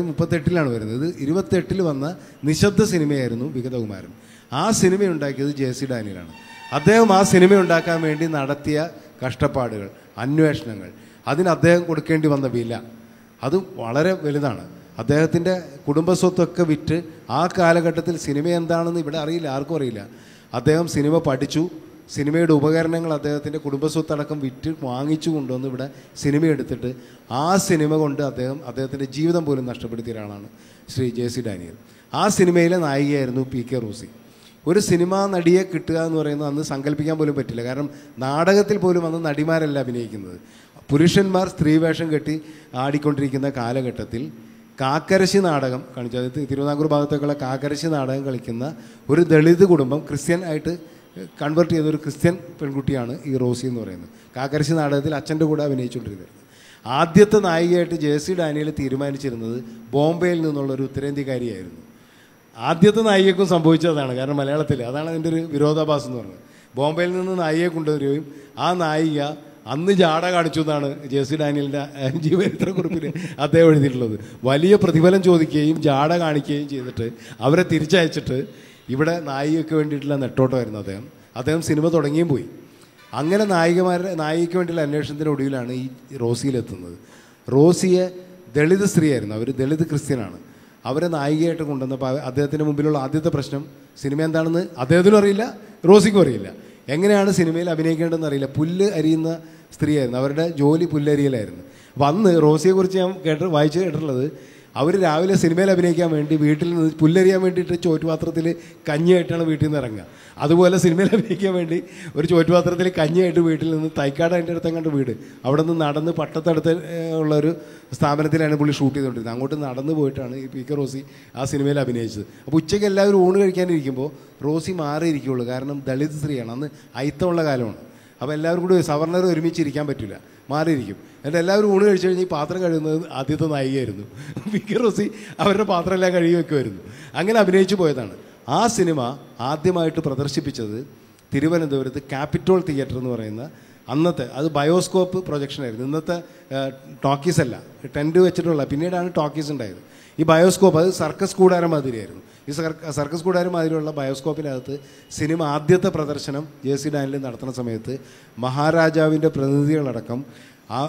Speaker 8: 1938 വരുന്നത്, 28 വന്ന നിശബ്ദ സിനിമയായിരുന്നു വിഗതകുമാരൻ. ആ സിനിമ ഉണ്ടാക്കിയത് JC ഡാനിയലാണ്. അദ്ദേഹം ആ സിനിമ ഉണ്ടാക്കാൻ വേണ്ടി നടത്തിയ കഷ്ടപ്പാടുകൾ, അന്വേഷണങ്ങൾ, അതിന് അദ്ദേഹം കൊടുക്കേണ്ടി വന്ന വില അത് വളരെ വലുതാണ്. അദ്ദേഹത്തിൻ്റെ കുടുംബസ്വത്തൊക്കെ വിറ്റ് ആ കാലഘട്ടത്തിൽ സിനിമ എന്താണെന്ന് ഇവിടെ അറിയില്ല, ആർക്കും അറിയില്ല. അദ്ദേഹം സിനിമ പഠിച്ചു, സിനിമയുടെ ഉപകരണങ്ങൾ അദ്ദേഹത്തിൻ്റെ കുടുംബസ്വത്തടക്കം വിറ്റ് വാങ്ങിച്ചു കൊണ്ടുവന്ന് ഇവിടെ സിനിമ എടുത്തിട്ട് ആ സിനിമ കൊണ്ട് അദ്ദേഹത്തിൻ്റെ ജീവിതം പോലും നഷ്ടപ്പെടുത്തിയ ഒരാളാണ് ശ്രീ JC ഡാനിയൽ. ആ സിനിമയിലെ നായികയായിരുന്നു PK റോസി. ഒരു സിനിമാ നടിയെ കിട്ടുക എന്ന് പറയുന്നത് അന്ന് സങ്കല്പിക്കാൻ പോലും പറ്റില്ല. കാരണം നാടകത്തിൽ പോലും അന്ന് നടിമാരല്ല അഭിനയിക്കുന്നത്, പുരുഷന്മാർ സ്ത്രീവേഷം കെട്ടി ആടിക്കൊണ്ടിരിക്കുന്ന കാലഘട്ടത്തിൽ കാക്കരശി നാടകം കളിച്ചു, അതായത് തിരുവിതാംകൂർ ഭാഗത്തേക്കുള്ള കാക്കരശി നാടകം കളിക്കുന്ന ഒരു ദളിത് കുടുംബം ക്രിസ്ത്യൻ ആയിട്ട് കൺവേർട്ട് ചെയ്തൊരു ക്രിസ്ത്യൻ പെൺകുട്ടിയാണ് ഈ റോസി എന്ന് പറയുന്നത്. കാക്കരശി നാടകത്തിൽ അച്ഛൻ്റെ കൂടെ അഭിനയിച്ചുകൊണ്ടിരുന്നത്. ആദ്യത്തെ നായികയായിട്ട് JC ഡാനിയൽ തീരുമാനിച്ചിരുന്നത് ബോംബെയിൽ നിന്നുള്ളൊരു ഉത്തരേന്ത്യക്കാരിയായിരുന്നു. ആദ്യത്തെ നായികക്കും സംഭവിച്ചതാണ്. കാരണം മലയാളത്തിൽ അതാണ് അതിൻ്റെ ഒരു വിരോധാഭാസം എന്ന് പറയുന്നത്. ബോംബെയിൽ നിന്ന് നായികയെ കൊണ്ടുവരികയും ആ നായിക അന്ന് ജാട കാണിച്ചു എന്നാണ് JC ഡാനിയലിൻ്റെ ജീവചരിത്രക്കുറിപ്പിൽ അദ്ദേഹം എഴുതിയിട്ടുള്ളത്. വലിയ പ്രതിഫലം ചോദിക്കുകയും ജാട കാണിക്കുകയും ചെയ്തിട്ട് അവരെ തിരിച്ചയച്ചിട്ട് ഇവിടെ നായികയ്ക്ക് വേണ്ടിയിട്ടുള്ള നെട്ടോട്ടമായിരുന്നു അദ്ദേഹം സിനിമ തുടങ്ങിയും പോയി. അങ്ങനെ നായികയ്ക്ക് വേണ്ടിയുള്ള അന്വേഷണത്തിൻ്റെ ഒടുവിലാണ് ഈ റോസിയിലെത്തുന്നത്. റോസിയെ ദളിത് സ്ത്രീയായിരുന്നു, അവർ ദളിത് ക്രിസ്ത്യനാണ്. അവരെ നായികയായിട്ട് കൊണ്ടുവന്നപ്പോൾ അദ്ദേഹത്തിൻ്റെ മുമ്പിലുള്ള ആദ്യത്തെ പ്രശ്നം സിനിമ എന്താണെന്ന് അദ്ദേഹത്തിനും അറിയില്ല, റോസിക്കും അറിയില്ല. എങ്ങനെയാണ് സിനിമയിൽ അഭിനയിക്കേണ്ടതെന്ന് അറിയില്ല. പുല്ല് അരിയുന്ന സ്ത്രീയായിരുന്നു, അവരുടെ ജോലി പുല്ലരിയലായിരുന്നു. അപ്പോൾ അന്ന് റോസിയെക്കുറിച്ച് ഞാൻ വായിച്ച് കേട്ടിട്ടുള്ളത്, അവർ രാവിലെ സിനിമയിൽ അഭിനയിക്കാൻ വേണ്ടി വീട്ടിൽ നിന്ന് പുല്ലരിയാൻ വേണ്ടിയിട്ട് ചോറ്റുപാത്രത്തിൽ കഞ്ഞിയായിട്ടാണ് വീട്ടിൽ നിന്ന് ഇറങ്ങുക. അതുപോലെ സിനിമയിൽ അഭിനയിക്കാൻ വേണ്ടി ഒരു ചോറ്റുപാത്രത്തിൽ കഞ്ഞിയായിട്ട് വീട്ടിൽ നിന്ന് തൈക്കാട് അതിൻ്റെ അടുത്തങ്ങാണ്ട് വീട്, അവിടെ നിന്ന് നടന്ന് പട്ടത്തടുത്ത് ഉള്ളൊരു സ്ഥാപനത്തിലാണ് പുള്ളി ഷൂട്ട് ചെയ്തുകൊണ്ടിരുന്നത്. അങ്ങോട്ട് നടന്നു പോയിട്ടാണ് ഈ PK റോസി ആ സിനിമയിൽ അഭിനയിച്ചത്. അപ്പോൾ ഉച്ചയ്ക്ക് എല്ലാവരും ഊണ് കഴിക്കാനിരിക്കുമ്പോൾ റോസി മാറിയിരിക്കുകയുള്ളൂ. കാരണം ദളിത് സ്ത്രീയാണ്, അന്ന് അയിത്തമുള്ള കാലമാണ്. അപ്പോൾ എല്ലാവരും കൂടി സവർണർ ഒരുമിച്ചിരിക്കാൻ പറ്റില്ല, മാറിയിരിക്കും. എന്നിട്ട് എല്ലാവരും ഊണ് കഴിച്ചു കഴിഞ്ഞ് ഈ പാത്രം കഴുകുന്നത് ആദ്യത്തെ നായികയായിരുന്നു. PK റോസി അവരുടെ പാത്രം എല്ലാം കഴുകി വെക്കുമായിരുന്നു. അങ്ങനെ അഭിനയിച്ചു പോയതാണ്. ആ സിനിമ ആദ്യമായിട്ട് പ്രദർശിപ്പിച്ചത് തിരുവനന്തപുരത്ത് ക്യാപിറ്റോൾ തിയേറ്റർ എന്ന് പറയുന്ന അന്നത്തെ, അത് ബയോസ്കോപ്പ് പ്രൊജക്ഷനായിരുന്നു. ഇന്നത്തെ ടോക്കീസ് അല്ല, ടെൻറ്റ് വെച്ചിട്ടുള്ള, പിന്നീടാണ് ടോക്കീസ് ഉണ്ടായത്. ഈ ബയോസ്കോപ്പ് അത് സർക്കസ് കൂടാരം മാതിരിയായിരുന്നു. ഈ സർക്കസ് കൂടാരം മാതിരിയുള്ള ബയോസ്കോപ്പിനകത്ത് സിനിമ ആദ്യത്തെ പ്രദർശനം JC ഡാനിയൽ നടത്തുന്ന സമയത്ത് മഹാരാജാവിൻ്റെ പ്രതിനിധികളടക്കം ആ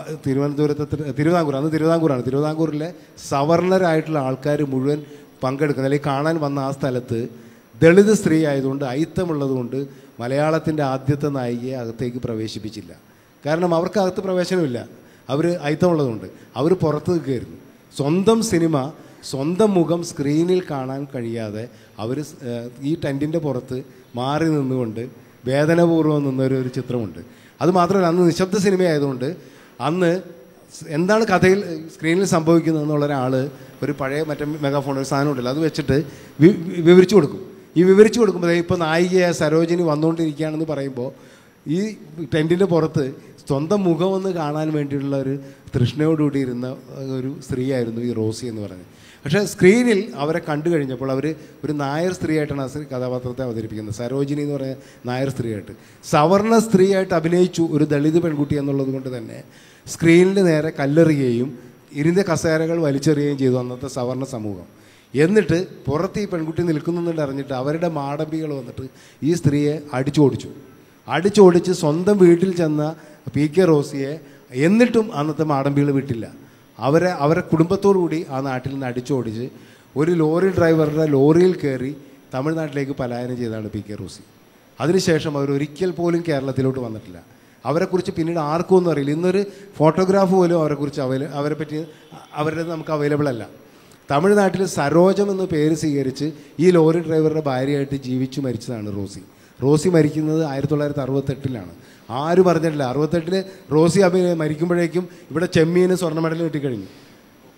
Speaker 8: തിരുവിതാംകൂറിലെ സവർണരായിട്ടുള്ള ആൾക്കാർ മുഴുവൻ പങ്കെടുക്കുന്ന, അല്ലെങ്കിൽ കാണാൻ വന്ന ആ സ്ഥലത്ത് ദളിത് സ്ത്രീ ആയതുകൊണ്ട്, അയിത്തമുള്ളതുകൊണ്ട് മലയാളത്തിൻ്റെ ആദ്യത്തെ നായികയെ അകത്തേക്ക് പ്രവേശിപ്പിച്ചില്ല. കാരണം അവർക്ക് അകത്ത് പ്രവേശനമില്ല, അവർ അയിത്തമുള്ളതുകൊണ്ട്. അവർ പുറത്ത് നിൽക്കുകയായിരുന്നു. സ്വന്തം സിനിമ, സ്വന്തം മുഖം സ്ക്രീനിൽ കാണാൻ കഴിയാതെ അവർ ഈ ടെൻറ്റിൻ്റെ പുറത്ത് മാറി നിന്നുകൊണ്ട് വേദനപൂർവ്വം നിന്നൊരു ചിത്രമുണ്ട്. അതുമാത്രമല്ല, അന്ന് നിശബ്ദ സിനിമയായതുകൊണ്ട് അന്ന് എന്താണ് കഥയിൽ സ്ക്രീനിൽ സംഭവിക്കുന്നതെന്നുള്ള ഒരാൾ ഒരു പഴയ മറ്റേ മെഗാഫോൺ ഒരു സാധനം ഉണ്ടല്ലോ, അത് വെച്ചിട്ട് വിവരിച്ചു കൊടുക്കും. ഈ വിവരിച്ചു കൊടുക്കുമ്പോൾ ഇപ്പോൾ നായികയായ സരോജിനി വന്നുകൊണ്ടിരിക്കുകയാണെന്ന് പറയുമ്പോൾ ഈ ടെൻറ്റിൻ്റെ പുറത്ത് സ്വന്തം മുഖമൊന്ന് കാണാൻ വേണ്ടിയിട്ടുള്ള ഒരു തൃഷ്ണയോടുകൂടി ഇരുന്ന ഒരു സ്ത്രീയായിരുന്നു ഈ റോസി എന്ന് പറഞ്ഞത്. പക്ഷേ സ്ക്രീനിൽ അവരെ കണ്ടു കഴിഞ്ഞപ്പോൾ അവർ ഒരു നായർ സ്ത്രീയായിട്ടാണ് ആ കഥാപാത്രത്തെ അവതരിപ്പിക്കുന്നത്. സരോജിനി എന്ന് പറയുന്ന നായർ സ്ത്രീയായിട്ട്, സവർണ സ്ത്രീയായിട്ട് അഭിനയിച്ചു ഒരു ദളിത് പെൺകുട്ടി എന്നുള്ളത് കൊണ്ട് തന്നെ സ്ക്രീനിൽ നേരെ കല്ലെറിയുകയും ഇരുന്ന കസേരകൾ വലിച്ചെറിയുകയും ചെയ്തു അന്നത്തെ സവർണ സമൂഹം. എന്നിട്ട് പുറത്ത് ഈ പെൺകുട്ടി നിൽക്കുന്നുണ്ടെന്ന് അറിഞ്ഞിട്ട് അവരുടെ മാടമ്പികൾ വന്നിട്ട് ഈ സ്ത്രീയെ അടിച്ചോടിച്ച് സ്വന്തം വീട്ടിൽ ചെന്ന PK റോസിയെ എന്നിട്ടും അന്നത്തെ മാടമ്പികൾ വിട്ടില്ല. അവരെ കുടുംബത്തോടുകൂടി ആ നാട്ടിൽ നിന്ന് അടിച്ചോടിച്ച് ഒരു ലോറി ഡ്രൈവറുടെ ലോറിയിൽ കയറി തമിഴ്നാട്ടിലേക്ക് പലായനം ചെയ്തതാണ് PK റോസി. അതിനുശേഷം അവർ ഒരിക്കൽ പോലും കേരളത്തിലോട്ട് വന്നിട്ടില്ല. അവരെക്കുറിച്ച് പിന്നീട് ആർക്കും ഒന്നും അറിയില്ല. ഇന്നൊരു ഫോട്ടോഗ്രാഫ് പോലും അവരെക്കുറിച്ച് അവരുടെ നമുക്ക് അവൈലബിൾ അല്ല. തമിഴ്നാട്ടിൽ സരോജം എന്ന പേര് സ്വീകരിച്ച് ഈ ലോറി ഡ്രൈവറുടെ ഭാര്യയായിട്ട് ജീവിച്ചു മരിച്ചതാണ് റോസി മരിക്കുന്നത് 1968 ആരും അറിഞ്ഞിട്ടില്ല. 68 റോസി മരിക്കുമ്പോഴേക്കും ഇവിടെ ചെമ്മീന് സ്വർണ്ണ മെഡൽ കിട്ടിക്കഴിഞ്ഞു.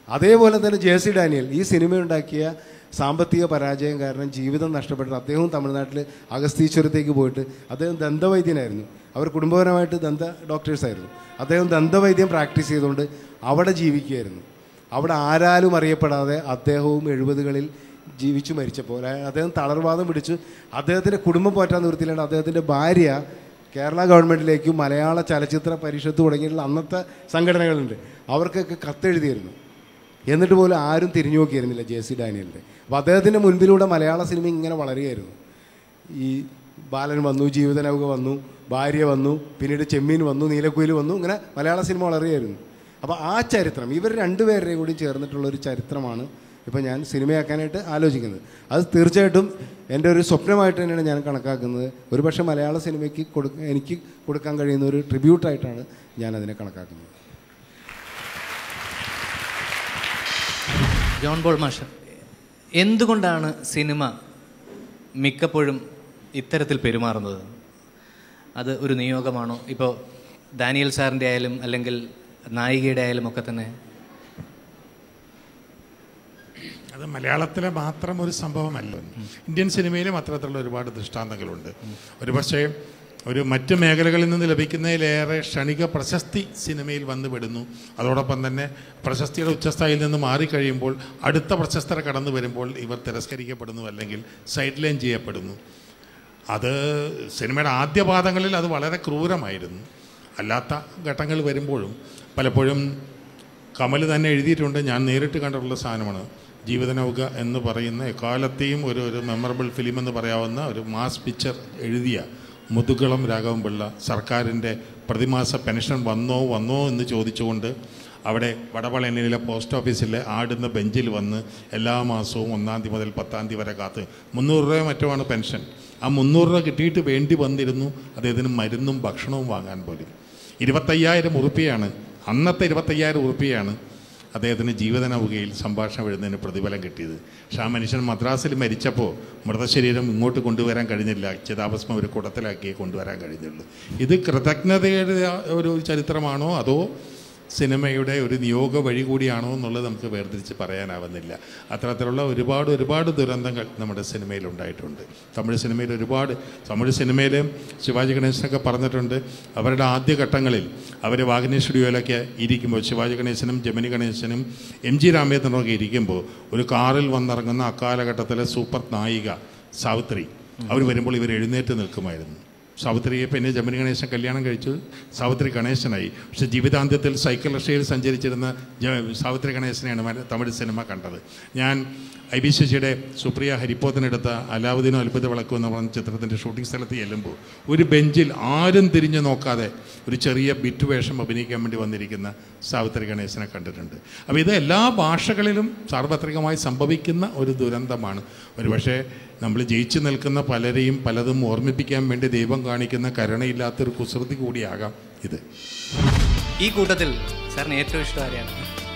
Speaker 8: അതേപോലെ തന്നെ ജെ.സി. ഡാനിയൽ ഈ സിനിമയുണ്ടാക്കിയ സാമ്പത്തിക പരാജയം കാരണം ജീവിതം നഷ്ടപ്പെട്ടിട്ട് അദ്ദേഹവും തമിഴ്നാട്ടിൽ അഗസ്തീശ്വരത്തേക്ക് പോയിട്ട് അദ്ദേഹം ദന്തവൈദ്യനായിരുന്നു. അവർ കുടുംബപരമായിട്ട് ദന്ത ഡോക്ടേഴ്സായിരുന്നു. അദ്ദേഹം ദന്തവൈദ്യം പ്രാക്ടീസ് ചെയ്തുകൊണ്ട് അവിടെ ജീവിക്കുകയായിരുന്നു. അവിടെ ആരാലും അറിയപ്പെടാതെ അദ്ദേഹവും 70കളിൽ ജീവിച്ചു മരിച്ചപ്പോൾ അദ്ദേഹം തളർവാദം പിടിച്ചു. അദ്ദേഹത്തിൻ്റെ കുടുംബം പോറ്റാൻ നിർത്തിയില്ലാണ്ട് അദ്ദേഹത്തിൻ്റെ ഭാര്യ കേരള ഗവൺമെൻറ്റിലേക്കും മലയാള ചലച്ചിത്ര പരിഷത്ത് തുടങ്ങിയിട്ടുള്ള അന്നത്തെ സംഘടനകളുണ്ട്, അവർക്കൊക്കെ കത്തെഴുതിയിരുന്നു. എന്നിട്ട് പോലും ആരും തിരിഞ്ഞു നോക്കിയിരുന്നില്ല ജെ.സി. ഡാനിയലിൻ്റെ. അപ്പോൾ അദ്ദേഹത്തിൻ്റെ മുൻപിലൂടെ മലയാള സിനിമ ഇങ്ങനെ വളരുകയായിരുന്നു. ഈ ബാലൻ വന്നു, ജീവിതനൗക വന്നു, ഭാര്യ വന്നു, പിന്നീട് ചെമ്മീൻ വന്നു, നീലക്കുയിൽ വന്നു, ഇങ്ങനെ മലയാള സിനിമ വളരുകയായിരുന്നു. അപ്പോൾ ആ ചരിത്രം ഇവർ രണ്ടുപേരുടെയും കൂടി ചേർന്നിട്ടുള്ളൊരു ചരിത്രമാണ് ഇപ്പോൾ ഞാൻ സിനിമയാക്കാനായിട്ട് ആലോചിക്കുന്നത്. അത് തീർച്ചയായിട്ടും എൻ്റെ ഒരു സ്വപ്നമായിട്ട് തന്നെയാണ് ഞാൻ കണക്കാക്കുന്നത്. ഒരുപക്ഷെ മലയാള സിനിമയ്ക്ക് എനിക്ക് കൊടുക്കാൻ കഴിയുന്ന ഒരു ട്രിബ്യൂട്ടായിട്ടാണ് ഞാനതിനെ കണക്കാക്കുന്നത്.
Speaker 2: ജോൺ പോൾ മാഷ്, എന്തുകൊണ്ടാണ് സിനിമ മിക്കപ്പോഴും ഇത്തരത്തിൽ പെരുമാറുന്നത്? അത് ഒരു നിയോഗമാണോ? ഇപ്പോൾ ഡാനിയൽ സാറിൻ്റെ ആയാലും അല്ലെങ്കിൽ നായികയുടെ ആയാലും ഒക്കെ തന്നെ.
Speaker 3: അത് മലയാളത്തിലെ മാത്രം ഒരു സംഭവമല്ല, ഇന്ത്യൻ സിനിമയിലും അത്തരത്തിലുള്ള ഒരുപാട് ദൃഷ്ടാന്തങ്ങളുണ്ട്. ഒരുപക്ഷെ ഒരു മറ്റ് മേഖലകളിൽ നിന്ന് ലഭിക്കുന്നതിലേറെ ക്ഷണിക പ്രശസ്തി സിനിമയിൽ വന്നു പെടുന്നു. അതോടൊപ്പം തന്നെ പ്രശസ്തിയുടെ ഉച്ചസ്ഥായിൽ നിന്ന് മാറിക്കഴിയുമ്പോൾ അടുത്ത പ്രശസ്തരെ കടന്നു വരുമ്പോൾ ഇവർ തിരസ്കരിക്കപ്പെടുന്നു, അല്ലെങ്കിൽ സൈഡ് ലൈൻ ചെയ്യപ്പെടുന്നു. അത് സിനിമയുടെ ആദ്യപാദങ്ങളിൽ അത് വളരെ ക്രൂരമായിരുന്നു. അല്ലാത്ത ഘട്ടങ്ങൾ വരുമ്പോഴും പലപ്പോഴും കമൽ തന്നെ എഴുതിയിട്ടുണ്ട്, ഞാൻ നേരിട്ട് കണ്ടിട്ടുള്ള സാധനമാണ്, ജീവിതനൗക എന്ന് പറയുന്ന എക്കാലത്തെയും ഒരു മെമ്മറബിൾ ഫിലിം എന്ന് പറയാവുന്ന ഒരു മാസ് പിക്ചർ എഴുതിയ മുതുകളം രാഘവൻപിള്ള സർക്കാരിൻ്റെ പ്രതിമാസ പെൻഷൻ വന്നോ എന്ന് ചോദിച്ചുകൊണ്ട് അവിടെ വടവളനിലെ പോസ്റ്റ് ഓഫീസിലെ ആടുന്ന ബെഞ്ചിൽ വന്ന് എല്ലാ മാസവും 1-ാം തീയതി മുതൽ 10-ാം തീയതി വരെ കാത്ത് 300 രൂപ മറ്റുമാണ് പെൻഷൻ. ആ 300 രൂപ കിട്ടിയിട്ട് വേണ്ടി വന്നിരുന്നു അദ്ദേഹത്തിന് മരുന്നും ഭക്ഷണവും വാങ്ങാൻ പോലും. 25,000 ഉറുപ്പികയാണ്, അന്നത്തെ 25,000 ഉറുപ്പികയാണ് അദ്ദേഹത്തിന് ജീവിതനൗകയിൽ സംഭാഷണം എഴുതുന്നതിന് പ്രതിഫലം കിട്ടിയത്. പക്ഷേ ആ മനുഷ്യൻ മദ്രാസിൽ മരിച്ചപ്പോൾ മൃതശരീരം ഇങ്ങോട്ട് കൊണ്ടുവരാൻ കഴിഞ്ഞില്ല, ചിതാഭസ്മം ഒരു കുടത്തിലാക്കിയേ കൊണ്ടുവരാൻ കഴിഞ്ഞുള്ളൂ. ഇത് കൃതജ്ഞതയുടെ ഒരു ചരിത്രമാണോ അതോ സിനിമയുടെ ഒരു നിയോഗ വഴി കൂടിയാണോ എന്നുള്ളത് നമുക്ക് വേർതിരിച്ച് പറയാനാവുന്നില്ല. അത്തരത്തിലുള്ള ഒരുപാട് ദുരന്തങ്ങൾ നമ്മുടെ സിനിമയിൽ ഉണ്ടായിട്ടുണ്ട്. തമിഴ് സിനിമയിൽ ശിവാജി ഗണേശനൊക്കെ പറഞ്ഞിട്ടുണ്ട്, അവരുടെ ആദ്യഘട്ടങ്ങളിൽ അവർ വാഗ്നി സ്റ്റുഡിയോയിലൊക്കെ ഇരിക്കുമ്പോൾ ശിവാജി ഗണേശനും ജമിനി ഗണേശനും MG രാമേന്ദ്രനൊക്കെ ഇരിക്കുമ്പോൾ ഒരു കാറിൽ വന്നിറങ്ങുന്ന അക്കാലഘട്ടത്തിലെ സൂപ്പർ നായിക സാവിത്രി അവർ വരുമ്പോൾ ഇവർ എഴുന്നേറ്റ് നിൽക്കുമായിരുന്നു. സാവിത്രിയെ പിന്നെ ജമിനി ഗണേശൻ കല്യാണം കഴിച്ചു, സാവിത്രി ഗണേശനായി. പക്ഷേ ജീവിതാന്ത്യത്തിൽ സൈക്കിൾ റിക്ഷയിൽ സഞ്ചരിച്ചിരുന്ന സാവിത്രി ഗണേശനെയാണ് തമിഴ് സിനിമ കണ്ടത്. ഞാൻ IB ശശിയുടെ സുപ്രിയ ഹരിപ്പോത്തിനെടുത്ത അലാവുദ്ദീനും അത്ഭുത വിളക്കും എന്ന് പറഞ്ഞ ചിത്രത്തിൻ്റെ ഷൂട്ടിംഗ് സ്ഥലത്ത് ചെല്ലുമ്പോൾ ഒരു ബെഞ്ചിൽ ആരും തിരിഞ്ഞു നോക്കാതെ ഒരു ചെറിയ ബിറ്റ് വേഷം അഭിനയിക്കാൻ വേണ്ടി വന്നിരിക്കുന്ന സാവിത്രി ഗണേശനെ കണ്ടിട്ടുണ്ട്. അപ്പോൾ ഇത് എല്ലാ ഭാഷകളിലും സാർവത്രികമായി സംഭവിക്കുന്ന ഒരു ദുരന്തമാണ്. ഒരുപക്ഷെ നമ്മൾ ജയിച്ചു നിൽക്കുന്ന പലരെയും പലതും ഓർമ്മിപ്പിക്കാൻ വേണ്ടി ദൈവം കാണിക്കുന്ന കരുണയില്ലാത്തൊരു കുസൃതി കൂടിയാകാം ഇത്.
Speaker 2: ഈ കൂട്ടത്തിൽ സാറിന് ഏറ്റവും ഇഷ്ടം ആരെയാണ്?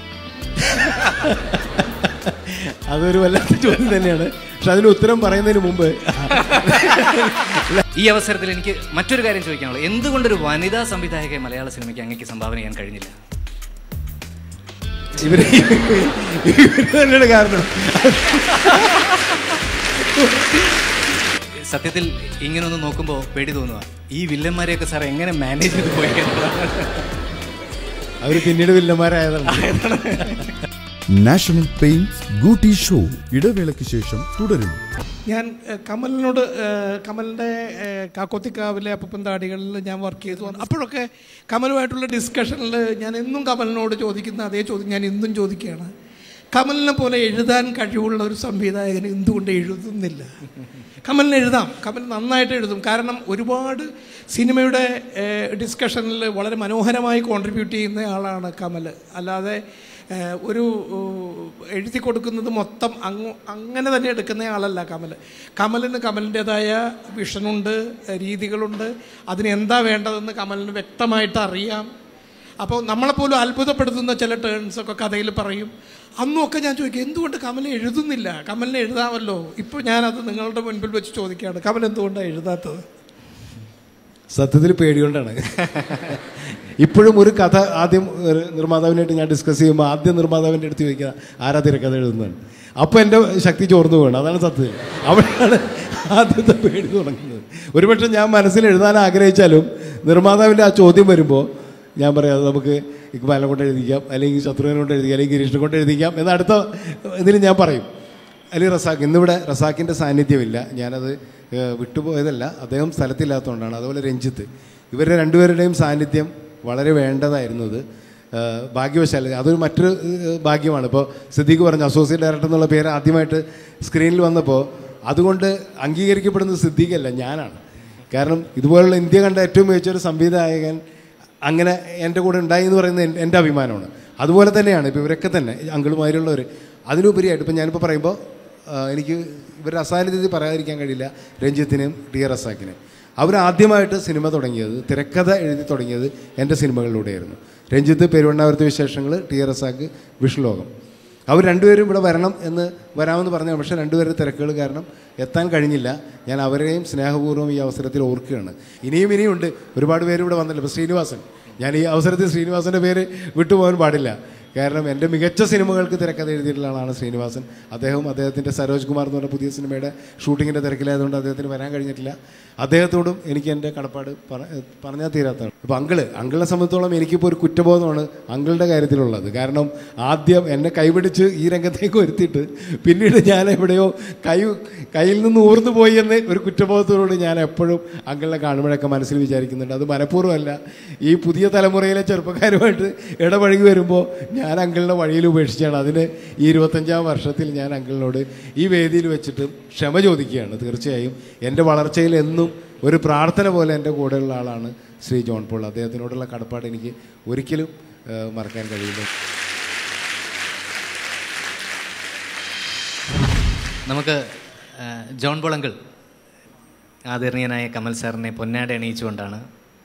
Speaker 8: അതൊരു വല്ലാത്ത ചോദ്യം തന്നെയാണ്. പക്ഷെ അതിന് ഉത്തരം പറയുന്നതിന് മുമ്പ്
Speaker 2: ഈ അവസരത്തിൽ എനിക്ക് മറ്റൊരു കാര്യം ചോദിക്കാനുള്ളത്, എന്തുകൊണ്ടൊരു വനിതാ സംവിധായകയെ മലയാള സിനിമയ്ക്ക് അങ്ങേക്ക് സംഭാവന ചെയ്യാൻ കഴിഞ്ഞില്ല?
Speaker 8: ഇവര് തന്നെയാണ് കാരണം.
Speaker 2: സത്യത്തിൽ ഇങ്ങനൊന്ന് നോക്കുമ്പോൾ പേടി തോന്നുക, ഈ വില്ലന്മാരെയൊക്കെ സാർ എങ്ങനെ മാനേജ് ചെയ്ത് പോയി?
Speaker 8: അവർ പിന്നീട് വില്ലന്മാരായതാണ്.
Speaker 1: നാഷണൽ പെയിന്റ്സ് ഗൂട്ടി ഷോ ഇടവേളയ്ക്ക് ശേഷം തുടരും.
Speaker 4: ഞാൻ കമലിൻ്റെ കാക്കോത്തിക്കാവിലെ അപ്പപ്പന്താടികളിൽ ഞാൻ വർക്ക് ചെയ്തു. അപ്പോഴൊക്കെ കമലുമായിട്ടുള്ള ഡിസ്കഷനിൽ ഞാൻ എന്നും കമലിനോട് ചോദിക്കുന്ന അതേ ചോദ്യം ഞാൻ ഇന്നും ചോദിക്കുകയാണ്, കമലിനെ പോലെ എഴുതാൻ കഴിവുള്ള ഒരു സംവിധായകന് എന്തുകൊണ്ട് എഴുതുന്നില്ല? കമലിന് എഴുതാം, കമൽ നന്നായിട്ട് എഴുതും. കാരണം ഒരുപാട് സിനിമയുടെ ഡിസ്കഷനിൽ വളരെ മനോഹരമായി കോൺട്രിബ്യൂട്ട് ചെയ്യുന്ന ആളാണ് കമൽ. അല്ലാതെ ഒരു എഴുതി കൊടുക്കുന്നത് മൊത്തം അങ്ങനെ തന്നെ എടുക്കുന്ന ആളല്ല കമൽ. കമലിന് കമലിൻ്റേതായ വിഷനുണ്ട്, രീതികളുണ്ട്, അതിനെന്താ വേണ്ടതെന്ന് കമലിന് വ്യക്തമായിട്ട് അറിയാം. അപ്പോൾ നമ്മളെപ്പോലും അത്ഭുതപ്പെടുത്തുന്ന ചില ടേൺസൊക്കെ കഥയിൽ പറയും. അന്നുമൊക്കെ ഞാൻ ചോദിക്കും, എന്തുകൊണ്ട് കമൽ എഴുതുന്നില്ല? കമലിനെ എഴുതാമല്ലോ. ഇപ്പോൾ ഞാനത് നിങ്ങളുടെ മുൻപിൽ വെച്ച് ചോദിക്കുകയാണ്, കമൽ എന്തുകൊണ്ടാണ് എഴുതാത്തത്?
Speaker 8: സത്യത്തിൽ പേടികൊണ്ടാണ്. ഇപ്പോഴും ഒരു കഥ ആദ്യം ഒരു നിർമ്മാതാവിനായിട്ട് ഞാൻ ഡിസ്കസ് ചെയ്യുമ്പോൾ ആദ്യം നിർമ്മാതാവിൻ്റെ അടുത്ത് ചോദിക്കുക ആരാ തിരക്കഥ എഴുതുന്നതാണ്. അപ്പോൾ എൻ്റെ ശക്തി ചോർന്നു പോകണം. അതാണ് സത്യം. അവിടെയാണ് ആദ്യത്തെ പേടി തുടങ്ങുന്നത്. ഒരുപക്ഷെ ഞാൻ മനസ്സിൽ എഴുതാൻ ആഗ്രഹിച്ചാലും നിർമ്മാതാവിൻ്റെ ആ ചോദ്യം വരുമ്പോൾ ഞാൻ പറയാം നമുക്ക് ഇക്ബാലിനെ കൊണ്ട് എഴുതിക്കാം, അല്ലെങ്കിൽ ശത്രുഘ്നെ കൊണ്ട് എഴുതിക്കാം, അല്ലെങ്കിൽ ഗിരീഷിനെ കൊണ്ട് എഴുതിക്കാം എന്ന് അടുത്ത ഇതിൽ ഞാൻ പറയും. അല്ലെങ്കിൽ റസാഖ്, ഇന്നിവിടെ റസാഖിൻ്റെ സാന്നിധ്യമില്ല, ഞാനത് വിട്ടുപോയതല്ല, അദ്ദേഹം സ്ഥലത്തില്ലാത്തതുകൊണ്ടാണ്. അതുപോലെ രഞ്ജിത്ത്, ഇവരുടെ രണ്ടുപേരുടെയും സാന്നിധ്യം വളരെ വേണ്ടതായിരുന്നത്. ഭാഗ്യവശാൽ അതൊരു മറ്റൊരു ഭാഗ്യമാണ്. ഇപ്പോൾ സിദ്ദീഖ് പറഞ്ഞു അസോസിയേറ്റ് ഡയറക്ടർ എന്നുള്ള പേര് ആദ്യമായിട്ട് സ്ക്രീനിൽ വന്നപ്പോൾ അതുകൊണ്ട് അംഗീകരിക്കപ്പെടുന്നത് സിദ്ദീഖല്ല, ഞാനാണ്. കാരണം ഇതുപോലുള്ള ഇന്ത്യ കണ്ട ഏറ്റവും മികച്ചൊരു സംവിധായകൻ അങ്ങനെ എൻ്റെ കൂടെ ഉണ്ടായി എന്ന് പറയുന്നത് എൻ്റെ അഭിമാനമാണ്. അതുപോലെ തന്നെയാണ് ഇപ്പോൾ ഇവരൊക്കെ തന്നെ അങ്കിളുമാരുള്ളവർ. അതിനുപരിയായിട്ട് ഇപ്പം ഞാനിപ്പോൾ പറയുമ്പോൾ എനിക്ക് ഇവരുടെ അസാന്നിധ്യത്തിൽ പറയാതിരിക്കാൻ കഴിയില്ല രഞ്ജിത്തിനെയും ടി ആർ റസാഖിനെയും. അവരാദ്യമായിട്ട് സിനിമ തുടങ്ങിയത്, തിരക്കഥ എഴുതി തുടങ്ങിയത് എൻ്റെ സിനിമകളിലൂടെയായിരുന്നു. രഞ്ജിത്ത് പെരുവണ്ണാപുരത്തെ വിശേഷങ്ങൾ, ടി ആർ റസാഖ് വിഷ്ണുലോകം. അവർ രണ്ടുപേരും ഇവിടെ വരാമെന്ന് പറഞ്ഞു. പക്ഷേ രണ്ടുപേരുടെ തിരക്കുകൾ കാരണം എത്താൻ കഴിഞ്ഞില്ല. ഞാൻ അവരെയും സ്നേഹപൂർവ്വം ഈ അവസരത്തിൽ ഓർക്കുകയാണ്. ഇനിയുമുണ്ട് ഒരുപാട് പേര് ഇവിടെ വന്നില്ല. ഇപ്പോൾ ശ്രീനിവാസൻ, ഞാൻ ഈ അവസരത്തിൽ ശ്രീനിവാസൻ്റെ പേര് വിട്ടുപോകാൻ പാടില്ല. കാരണം എൻ്റെ മികച്ച സിനിമകൾക്ക് തിരക്കഥ എഴുതിയിട്ടുള്ള ആളാണ് ശ്രീനിവാസൻ. അദ്ദേഹത്തിൻ്റെ സരോജ് കുമാർ എന്ന് പറഞ്ഞ പുതിയ സിനിമയുടെ ഷൂട്ടിങ്ങിൻ്റെ തിരക്കിലായതുകൊണ്ട് അദ്ദേഹത്തിന് വരാൻ കഴിഞ്ഞിട്ടില്ല. അദ്ദേഹത്തോടും എനിക്ക് എൻ്റെ കടപ്പാട് പറഞ്ഞാൽ തീരാത്തതാണ്. ഇപ്പോൾ അങ്കിളിനെ സംബന്ധിച്ചോളം എനിക്കിപ്പോൾ ഒരു കുറ്റബോധമാണ് അങ്കിളുടെ കാര്യത്തിലുള്ളത്. കാരണം ആദ്യം എന്നെ കൈപിടിച്ച് ഈ രംഗത്തേക്ക് വരുത്തിയിട്ട് പിന്നീട് ഞാൻ എവിടെയോ കയ്യിൽ നിന്ന് ഊർന്നു പോയി എന്ന് ഒരു കുറ്റബോധത്തോട് ഞാൻ എപ്പോഴും അങ്കിളിനെ കാണുമ്പോഴൊക്കെ മനസ്സിൽ വിചാരിക്കുന്നുണ്ട്. അത് മനഃപൂർവ്വമല്ല, ഈ പുതിയ തലമുറയിലെ ചെറുപ്പക്കാരുമായിട്ട് ഇടപഴകി വരുമ്പോൾ ഞാൻ അങ്കിളിനെ വഴിയിൽ ഉപേക്ഷിച്ചാണ്. അതിന് ഈ 25-ാം വർഷത്തിൽ ഞാൻ അങ്കിളിനോട് ഈ വേദിയിൽ വെച്ചിട്ട് ക്ഷമ ചോദിക്കുകയാണ്. തീർച്ചയായും എൻ്റെ വളർച്ചയിൽ എന്നും ഒരു പ്രാർത്ഥന പോലെ എൻ്റെ കൂടെയുള്ള ആളാണ് ശ്രീ ജോൺ പോൾ. അദ്ദേഹത്തിനോടുള്ള കടപ്പാട് എനിക്ക് ഒരിക്കലും മറക്കാൻ കഴിയില്ല.
Speaker 2: നമുക്ക് ജോൺ പോൾ അങ്കിൾ ആദരണീയനായ കമൽ സാറിനെ പൊന്നാട അണിയിച്ചുകൊണ്ടാണ്,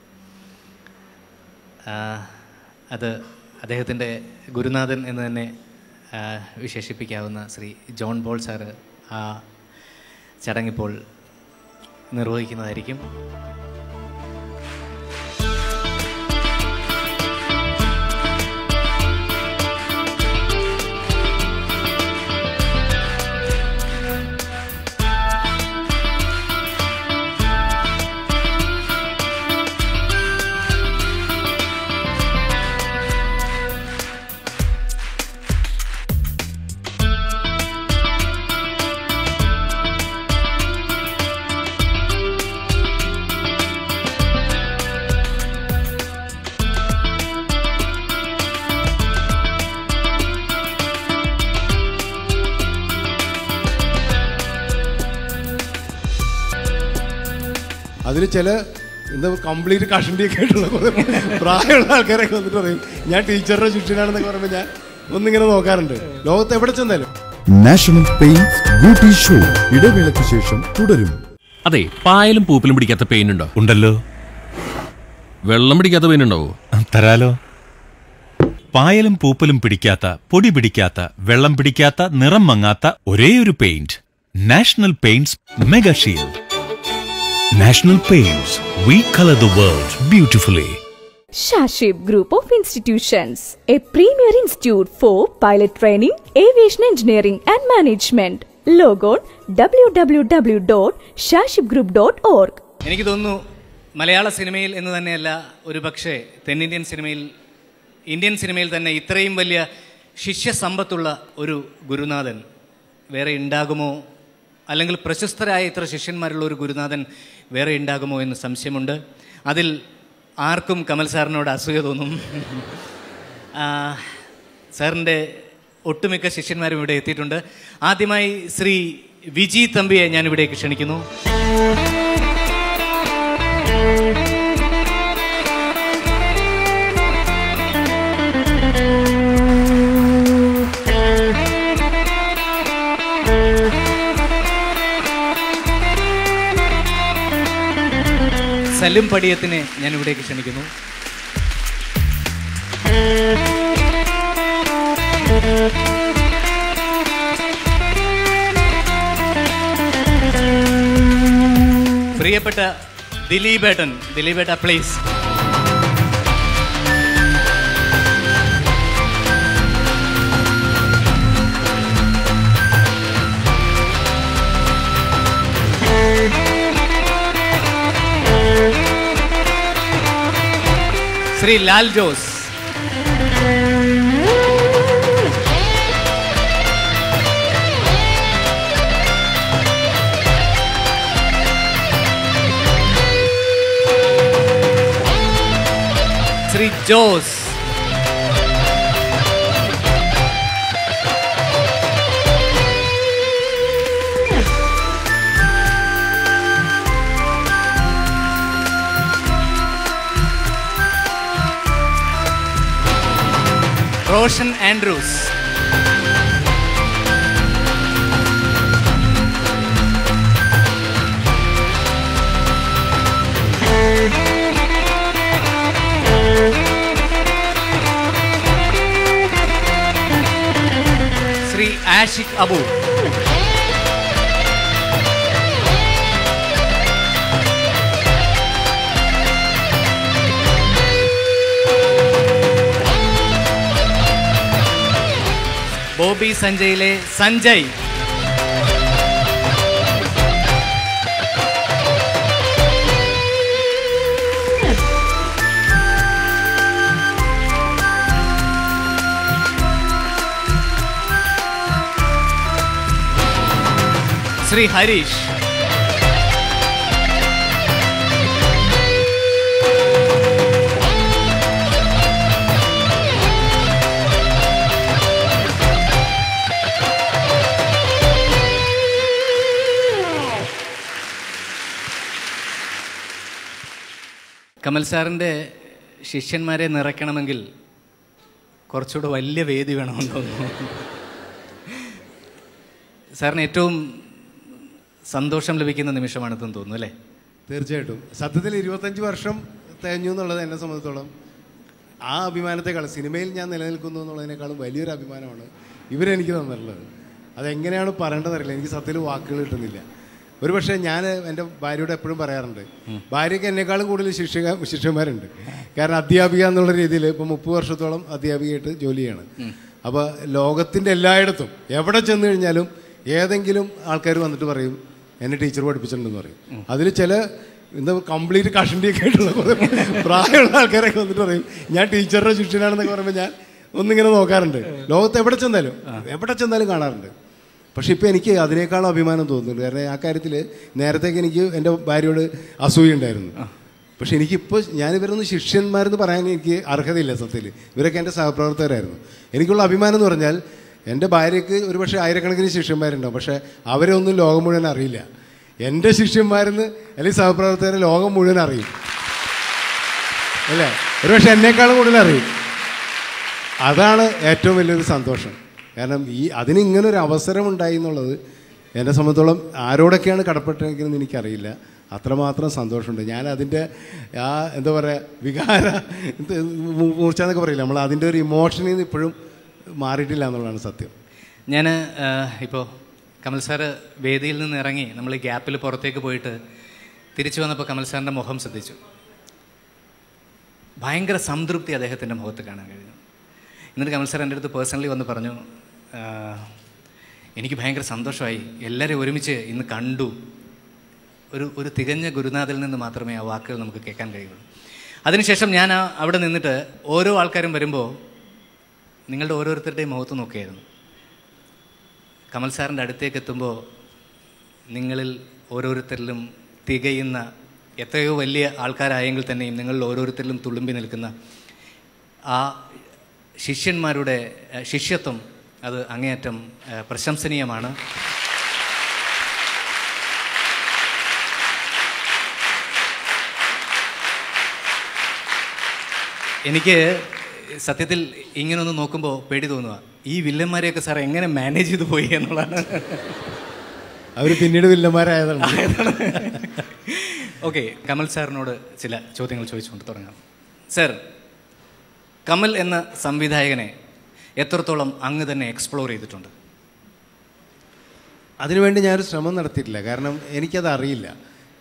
Speaker 2: അത് അദ്ദേഹത്തിൻ്റെ ഗുരുനാഥൻ എന്ന് തന്നെ വിശേഷിപ്പിക്കാവുന്ന ശ്രീ ജോൺ പോൾ സാറ് ആ ചടങ്ങിപ്പോൾ നിർവഹിക്കുന്നതായിരിക്കും.
Speaker 8: അതിൽ ചില കംപ്ലീറ്റ് കഷണ്ടിയൊക്കെ ആയിട്ടുള്ള പ്രായമുള്ള ആൾക്കാരൊക്കെ വന്നിട്ട് പറയും ഞാൻ ടീച്ചറുടെ ശിഷ്യനാണെന്നൊക്കെ പറയുമ്പോൾ ഞാൻ ഒന്നിങ്ങനെ നോക്കാറുണ്ട്. ലോകത്ത് എവിടെ ചെന്നാലും.
Speaker 1: നാഷണൽ പെയിന്റ്സ് ബ്യൂട്ടി ഷോ ഇടവേളയ്ക്ക് ശേഷം തുടരും.
Speaker 9: അതെ, പായലും പൂപ്പിലും പിടിക്കാത്ത പെയിൻ ഉണ്ടോ?
Speaker 10: ഉണ്ടല്ലോ.
Speaker 9: വെള്ളം പിടിക്കാത്ത പെയിൻ ഉണ്ടാവോ?
Speaker 10: തരാലോ. പായലും പൂപ്പലും പിടിക്കാത്ത, പൊടി പിടിക്കാത്ത, വെള്ളം പിടിക്കാത്ത, നിറം മങ്ങാത്ത ഒരേയൊരു paint, national paints mega shield. National Paints, we color the world beautifully.
Speaker 11: Shashib Group of Institutions, a premier institute for pilot training, aviation engineering and management. Log on www.shashibgroup.org.
Speaker 2: എനിക്ക് തോന്നുന്നു മലയാള സിനിമയിൽ എന്ന് തന്നെയല്ല, ഒരു പക്ഷേ തെന്നിന്ത്യൻ സിനിമയിൽ, ഇന്ത്യൻ സിനിമയിൽ തന്നെ ഇത്രയും വലിയ ശിഷ്യസമ്പത്തുള്ള ഒരു ഗുരുനാഥൻ വേറെ ഉണ്ടാകുമോ, അല്ലെങ്കിൽ പ്രശസ്തരായ ഇത്ര ശിഷ്യന്മാരുള്ള ഒരു ഗുരുനാഥൻ വേറെ ഉണ്ടാകുമോ എന്ന് സംശയമുണ്ട്. അതിൽ ആർക്കും കമൽ സാറിനോട് അസൂയ തോന്നും. സാറിൻ്റെ ഒട്ടുമിക്ക ശിഷ്യന്മാരും ഇവിടെ എത്തിയിട്ടുണ്ട്. ആദ്യമായി ശ്രീ വിജി തമ്പിയെ ഞാനിവിടേക്ക് ക്ഷണിക്കുന്നു. സലിം പടിയത്തിനെ ഞാൻ ഇവിടേക്ക് ക്ഷണിക്കുന്നു. പ്രിയപ്പെട്ട ദിലീപേട്ട please. Shri Lal Jose. Shri Jose. Roshan Andrews. Shri Ashiq Abu. Bobby സഞ്ജയിലെ സഞ്ജയ്. ശ്രീ ഹരീഷ്. കമൽ സാറിൻ്റെ ശിഷ്യന്മാരെ നിറയ്ക്കണമെങ്കിൽ കുറച്ചുകൂടെ വലിയ വേദി വേണമെന്ന് തോന്നുന്നു. സാറിന് ഏറ്റവും സന്തോഷം ലഭിക്കുന്ന നിമിഷമാണെന്ന് തോന്നുന്നു അല്ലേ?
Speaker 8: തീർച്ചയായിട്ടും. സത്യത്തിൽ 25 വർഷം തികഞ്ഞു എന്നുള്ളത് എന്നെ സംബന്ധിച്ചിടത്തോളം ആ അഭിമാനത്തെക്കാളും സിനിമയിൽ ഞാൻ നിലനിൽക്കുന്നു എന്നുള്ളതിനേക്കാളും വലിയൊരു അഭിമാനമാണ് ഇവരെനിക്ക് തന്നിട്ടുള്ളത്. അതെങ്ങനെയാണ് പറയേണ്ടതറിയില്ല, എനിക്ക് സത്യത്തിൽ വാക്കുകൾ കിട്ടുന്നില്ല. ഒരു പക്ഷേ ഞാൻ എൻ്റെ ഭാര്യയോട് എപ്പോഴും പറയാറുണ്ട്, ഭാര്യയ്ക്ക് എന്നെക്കാളും കൂടുതൽ ശിഷ്യന്മാരുണ്ട്. കാരണം അധ്യാപിക എന്നുള്ള രീതിയിൽ ഇപ്പോൾ 30 വർഷത്തോളം അധ്യാപികയായിട്ട് ജോലി ചെയ്യാണ്. അപ്പോൾ ലോകത്തിൻ്റെ എല്ലായിടത്തും എവിടെ ചെന്ന് കഴിഞ്ഞാലും ഏതെങ്കിലും ആൾക്കാർ വന്നിട്ട് പറയും എന്നെ ടീച്ചർ പഠിപ്പിച്ചിട്ടുണ്ടെന്ന് പറയും. അതിൽ ചില എന്താ കംപ്ലീറ്റ് കഷണ്ടിയൊക്കെ ആയിട്ടുള്ള പ്രായമുള്ള ആൾക്കാരൊക്കെ വന്നിട്ട് പറയും ഞാൻ ടീച്ചറുടെ ശിഷ്യനാണെന്നൊക്കെ പറയുമ്പോൾ ഞാൻ ഒന്നിങ്ങനെ നോക്കാറുണ്ട്. ലോകത്ത് എവിടെ ചെന്നാലും കാണാറുണ്ട്. പക്ഷെ ഇപ്പോൾ എനിക്ക് അതിനേക്കാളും അഭിമാനം തോന്നുന്നുണ്ട്. കാരണം ആ കാര്യത്തിൽ നേരത്തേക്ക് എനിക്ക് എൻ്റെ ഭാര്യയോട് അസൂയുണ്ടായിരുന്നു. പക്ഷെ എനിക്കിപ്പോൾ ഞാനിവരൊന്നും ശിഷ്യന്മാരെന്ന് പറയാൻ എനിക്ക് അർഹതയില്ല. സത്യത്തിൽ ഇവരൊക്കെ എൻ്റെ സഹപ്രവർത്തകരായിരുന്നു. എനിക്കുള്ള അഭിമാനം എന്ന് പറഞ്ഞാൽ എൻ്റെ ഭാര്യയ്ക്ക് ഒരു പക്ഷേ ആയിരക്കണക്കിന് ശിഷ്യന്മാരുണ്ടാവും, പക്ഷേ അവരെ ഒന്നും ലോകം മുഴുവൻ അറിയില്ല. എൻ്റെ ശിഷ്യന്മാരെന്ന് അല്ലെങ്കിൽ സഹപ്രവർത്തകരെ ലോകം മുഴുവൻ അറിയും അല്ലേ? ഒരു പക്ഷേ എന്നേക്കാളും കൂടുതൽ അറിയും. അതാണ് ഏറ്റവും വലിയൊരു സന്തോഷം. കാരണം അതിന് ഇങ്ങനൊരു അവസരം ഉണ്ടായി എന്നുള്ളത് എന്നെ സംബന്ധിച്ചോളം ആരോടൊക്കെയാണ് കടപ്പെട്ടെങ്കിലും എനിക്കറിയില്ല. അത്രമാത്രം സന്തോഷമുണ്ട്. ഞാൻ അതിൻ്റെ എന്താ പറയുക വികാര മൂർച്ച എന്നൊക്കെ പറയില്ല, നമ്മൾ അതിൻ്റെ ഒരു ഇമോഷനിൽ നിന്ന് ഇപ്പോഴും മാറിയിട്ടില്ല എന്നുള്ളതാണ് സത്യം.
Speaker 2: ഞാൻ ഇപ്പോൾ കമൽ സാറ് വേദിയിൽ നിന്ന് ഇറങ്ങി നമ്മൾ ഈ ഗ്യാപ്പിൽ പുറത്തേക്ക് പോയിട്ട് തിരിച്ചു വന്നപ്പോൾ കമൽ സാറിൻ്റെ മുഖം ശ്രദ്ധിച്ചു. ഭയങ്കര സംതൃപ്തി അദ്ദേഹത്തിൻ്റെ മുഖത്ത് കാണാൻ കഴിഞ്ഞു. എന്നിട്ട് കമൽ സാർ എൻ്റെ അടുത്ത് പേഴ്സണലി വന്ന് പറഞ്ഞു, എനിക്ക് ഭയങ്കര സന്തോഷമായി, എല്ലാവരും ഒരുമിച്ച് ഇന്ന് കണ്ടു. ഒരു തികഞ്ഞ ഗുരുനാഥിൽ നിന്ന് മാത്രമേ ആ വാക്കുകൾ നമുക്ക് കേൾക്കാൻ കഴിയുള്ളൂ. അതിനുശേഷം ഞാൻ അവിടെ നിന്നിട്ട് ഓരോ ആൾക്കാരും വരുമ്പോൾ നിങ്ങളുടെ ഓരോരുത്തരുടെയും മുഖത്ത് നോക്കിയായിരുന്നു. കമൽ സാറിൻ്റെ അടുത്തേക്ക് എത്തുമ്പോൾ നിങ്ങളിൽ ഓരോരുത്തരിലും തികയുന്ന, എത്രയോ വലിയ ആൾക്കാരായെങ്കിൽ തന്നെയും നിങ്ങളിൽ ഓരോരുത്തരിലും തുളുമ്പി നിൽക്കുന്ന ആ ശിഷ്യന്മാരുടെ ശിഷ്യത്വം അത് അങ്ങേയറ്റം പ്രശംസനീയമാണ്. എനിക്ക് സത്യത്തിൽ ഇങ്ങനൊന്ന് നോക്കുമ്പോൾ പേടി തോന്നുക, ഈ വില്ലന്മാരെയൊക്കെ സാർ എങ്ങനെ മാനേജ് ചെയ്തു പോയി എന്നുള്ളതാണ്.
Speaker 8: അവർ പിന്നീട് വില്ലന്മാരായതാണ്.
Speaker 2: ഓക്കെ, കമൽ സാറിനോട് ചില ചോദ്യങ്ങൾ ചോദിച്ചുകൊണ്ട് തുടങ്ങാം. സർ, കമൽ എന്ന സംവിധായകനെ എത്രത്തോളം അങ്ങ് തന്നെ എക്സ്പ്ലോർ ചെയ്തിട്ടുണ്ട്?
Speaker 8: അതിനുവേണ്ടി ഞാനൊരു ശ്രമം നടത്തിയിട്ടില്ല. കാരണം എനിക്കത് അറിയില്ല.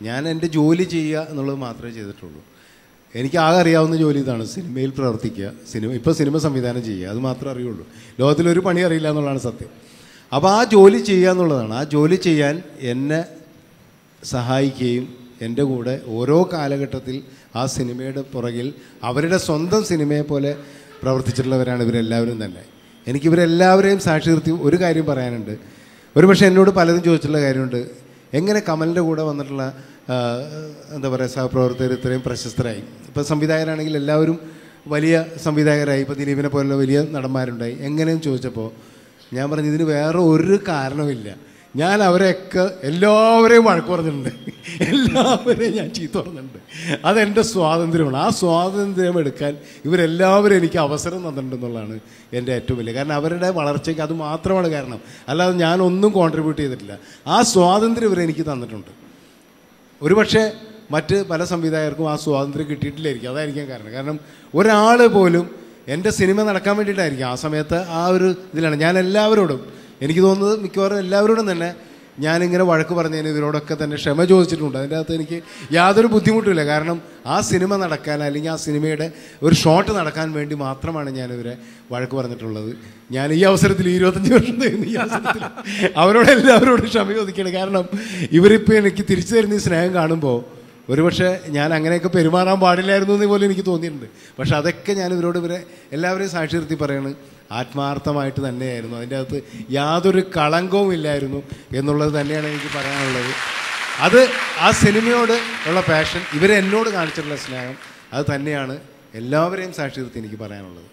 Speaker 8: ഞാൻ എൻ്റെ ജോലി ചെയ്യുക എന്നുള്ളത് മാത്രമേ ചെയ്തിട്ടുള്ളൂ. എനിക്ക് ആകെ അറിയാവുന്ന ജോലി ഇതാണ്, സിനിമയിൽ പ്രവർത്തിക്കുക, ഇപ്പോൾ സിനിമ സംവിധാനം ചെയ്യുക, അത് മാത്രമേ അറിയുള്ളൂ. ലോകത്തിലൊരു പണി അറിയില്ല എന്നുള്ളതാണ് സത്യം. അപ്പോൾ ആ ജോലി ചെയ്യുക എന്നുള്ളതാണ്. ആ ജോലി ചെയ്യാൻ എന്നെ സഹായിക്കുകയും എൻ്റെ കൂടെ ഓരോ കാലഘട്ടത്തിൽ ആ സിനിമയുടെ പുറകിൽ അവരുടെ സ്വന്തം സിനിമയെ പോലെ പ്രവർത്തിച്ചിട്ടുള്ളവരാണ് ഇവരെല്ലാവരും തന്നെ. എനിക്കിവരെല്ലാവരെയും സാക്ഷി നിർത്തി ഒരു കാര്യം പറയാനുണ്ട്. ഒരു പക്ഷേ എന്നോട് പലരും ചോദിച്ചിട്ടുള്ള കാര്യമുണ്ട്, എങ്ങനെ കമലിൻ്റെ കൂടെ വന്നിട്ടുള്ള എന്താ പറയുക സഹപ്രവർത്തകർ ഇത്രയും പ്രശസ്തരായി? ഇപ്പോൾ സംവിധായകരാണെങ്കിൽ എല്ലാവരും വലിയ സംവിധായകരായി, ഇപ്പോൾ ദിലീപിനെ പോലുള്ള വലിയ നടന്മാരുണ്ടായി, എങ്ങനെയെന്ന് ചോദിച്ചപ്പോൾ ഞാൻ പറഞ്ഞു ഇതിന് വേറെ ഒരു കാരണവുമില്ല. ഞാൻ അവരെയൊക്കെ എല്ലാവരെയും വഴക്ക് പറഞ്ഞിട്ടുണ്ട്, എല്ലാവരെയും ഞാൻ ചീത്ത പറഞ്ഞിട്ടുണ്ട്. അതെൻ്റെ സ്വാതന്ത്ര്യമാണ്. ആ സ്വാതന്ത്ര്യം എടുക്കാൻ ഇവരെല്ലാവരും എനിക്ക് അവസരം തന്നിട്ടുണ്ടെന്നുള്ളതാണ് എൻ്റെ ഏറ്റവും വലിയ കാരണം. അവരുടെ വളർച്ചയ്ക്ക് അത് മാത്രമാണ് കാരണം, അല്ലാതെ ഞാനൊന്നും കോൺട്രിബ്യൂട്ട് ചെയ്തിട്ടില്ല. ആ സ്വാതന്ത്ര്യം ഇവരെനിക്ക് തന്നിട്ടുണ്ട്. ഒരുപക്ഷെ മറ്റ് പല സംവിധായകർക്കും ആ സ്വാതന്ത്ര്യം കിട്ടിയിട്ടില്ലായിരിക്കും. അതായിരിക്കും കാരണം ഒരാൾ പോലും എൻ്റെ സിനിമ നടക്കാൻ വേണ്ടിയിട്ടായിരിക്കും ആ സമയത്ത് ആ ഒരു ഇതിലാണ് ഞാൻ എല്ലാവരോടും, എനിക്ക് തോന്നുന്നത് മിക്കവാറും എല്ലാവരോടും തന്നെ ഞാനിങ്ങനെ വഴക്ക് പറഞ്ഞതിന് ഇവരോടൊക്കെ തന്നെ ക്ഷമ ചോദിച്ചിട്ടുണ്ട്. അതിൻ്റെ അകത്ത് എനിക്ക് യാതൊരു ബുദ്ധിമുട്ടുമില്ല. കാരണം ആ സിനിമ നടക്കാൻ അല്ലെങ്കിൽ ആ സിനിമയുടെ ഒരു ഷോട്ട് നടക്കാൻ വേണ്ടി മാത്രമാണ് ഞാനിവരെ വഴക്ക് പറഞ്ഞിട്ടുള്ളത്. ഞാൻ ഈ അവസരത്തിൽ 25 വർഷം തരുന്നു ഈ അവസരത്തിൽ അവരോട് എല്ലാവരോടും ക്ഷമ ചോദിക്കുകയാണ്. കാരണം ഇവരിപ്പോൾ എനിക്ക് തിരിച്ചു തരുന്ന ഈ സ്നേഹം കാണുമ്പോൾ ഒരുപക്ഷെ ഞാൻ അങ്ങനെയൊക്കെ പെരുമാറാൻ പാടില്ലായിരുന്നു എന്ന് പോലും എനിക്ക് തോന്നിയിട്ടുണ്ട്. പക്ഷെ അതൊക്കെ ഞാൻ ഇവരെ എല്ലാവരെയും സാക്ഷി നിർത്തി പറയാണ്, ആത്മാർത്ഥമായിട്ട് തന്നെയായിരുന്നു. അതിൻ്റെ അകത്ത് യാതൊരു കളങ്കവും ഇല്ലായിരുന്നു എന്നുള്ളത് തന്നെയാണ് എനിക്ക് പറയാനുള്ളത്. അത് ആ സിനിമയോട് ഉള്ള പാഷൻ, ഇവരെന്നോട് കാണിച്ചിട്ടുള്ള സ്നേഹം, അത് തന്നെയാണ് എല്ലാവരെയും സാക്ഷി നിർത്തി എനിക്ക് പറയാനുള്ളത്.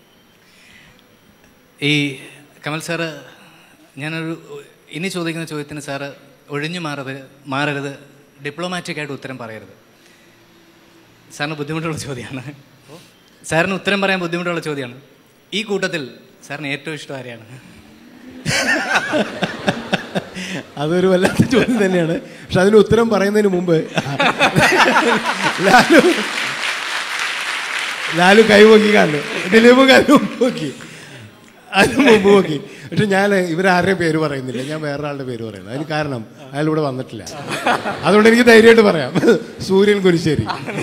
Speaker 2: ഈ കമൽ സാറ്, ഞാനൊരു ഇനി ചോദിക്കുന്ന ചോദ്യത്തിന് സാറ് ഒഴിഞ്ഞു മാറരുത്, ഡിപ്ലോമാറ്റിക്കായിട്ട് ഉത്തരം പറയരുത്. സാറിന് ബുദ്ധിമുട്ടുള്ള ചോദ്യമാണ്. സാറിന് ഉത്തരം പറയാൻ ബുദ്ധിമുട്ടുള്ള ചോദ്യമാണ്. ഈ കൂട്ടത്തിൽ സാറിന് ഏറ്റവും ഇഷ്ടം ആരെയാണ്?
Speaker 8: അതൊരു വല്ലാത്ത ചോദ്യം തന്നെയാണ്. പക്ഷെ അതിന് ഉത്തരം പറയുന്നതിന് മുമ്പ് ലാലു കൈപോക്കി കാണു, ദിലീപ് കൈപോക്കി, അതിന് മുമ്പ് നോക്കി. പക്ഷെ ഞാൻ ഇവരാരുടെയും പേര് പറയുന്നില്ല, ഞാൻ വേറൊരാളുടെ പേര് പറയുന്നത്. അതിന് കാരണം അയാളിവിടെ വന്നിട്ടില്ല. അതുകൊണ്ട് എനിക്ക് ധൈര്യമായിട്ട് പറയാം, സൂര്യൻ കുരിശ്ശേരി.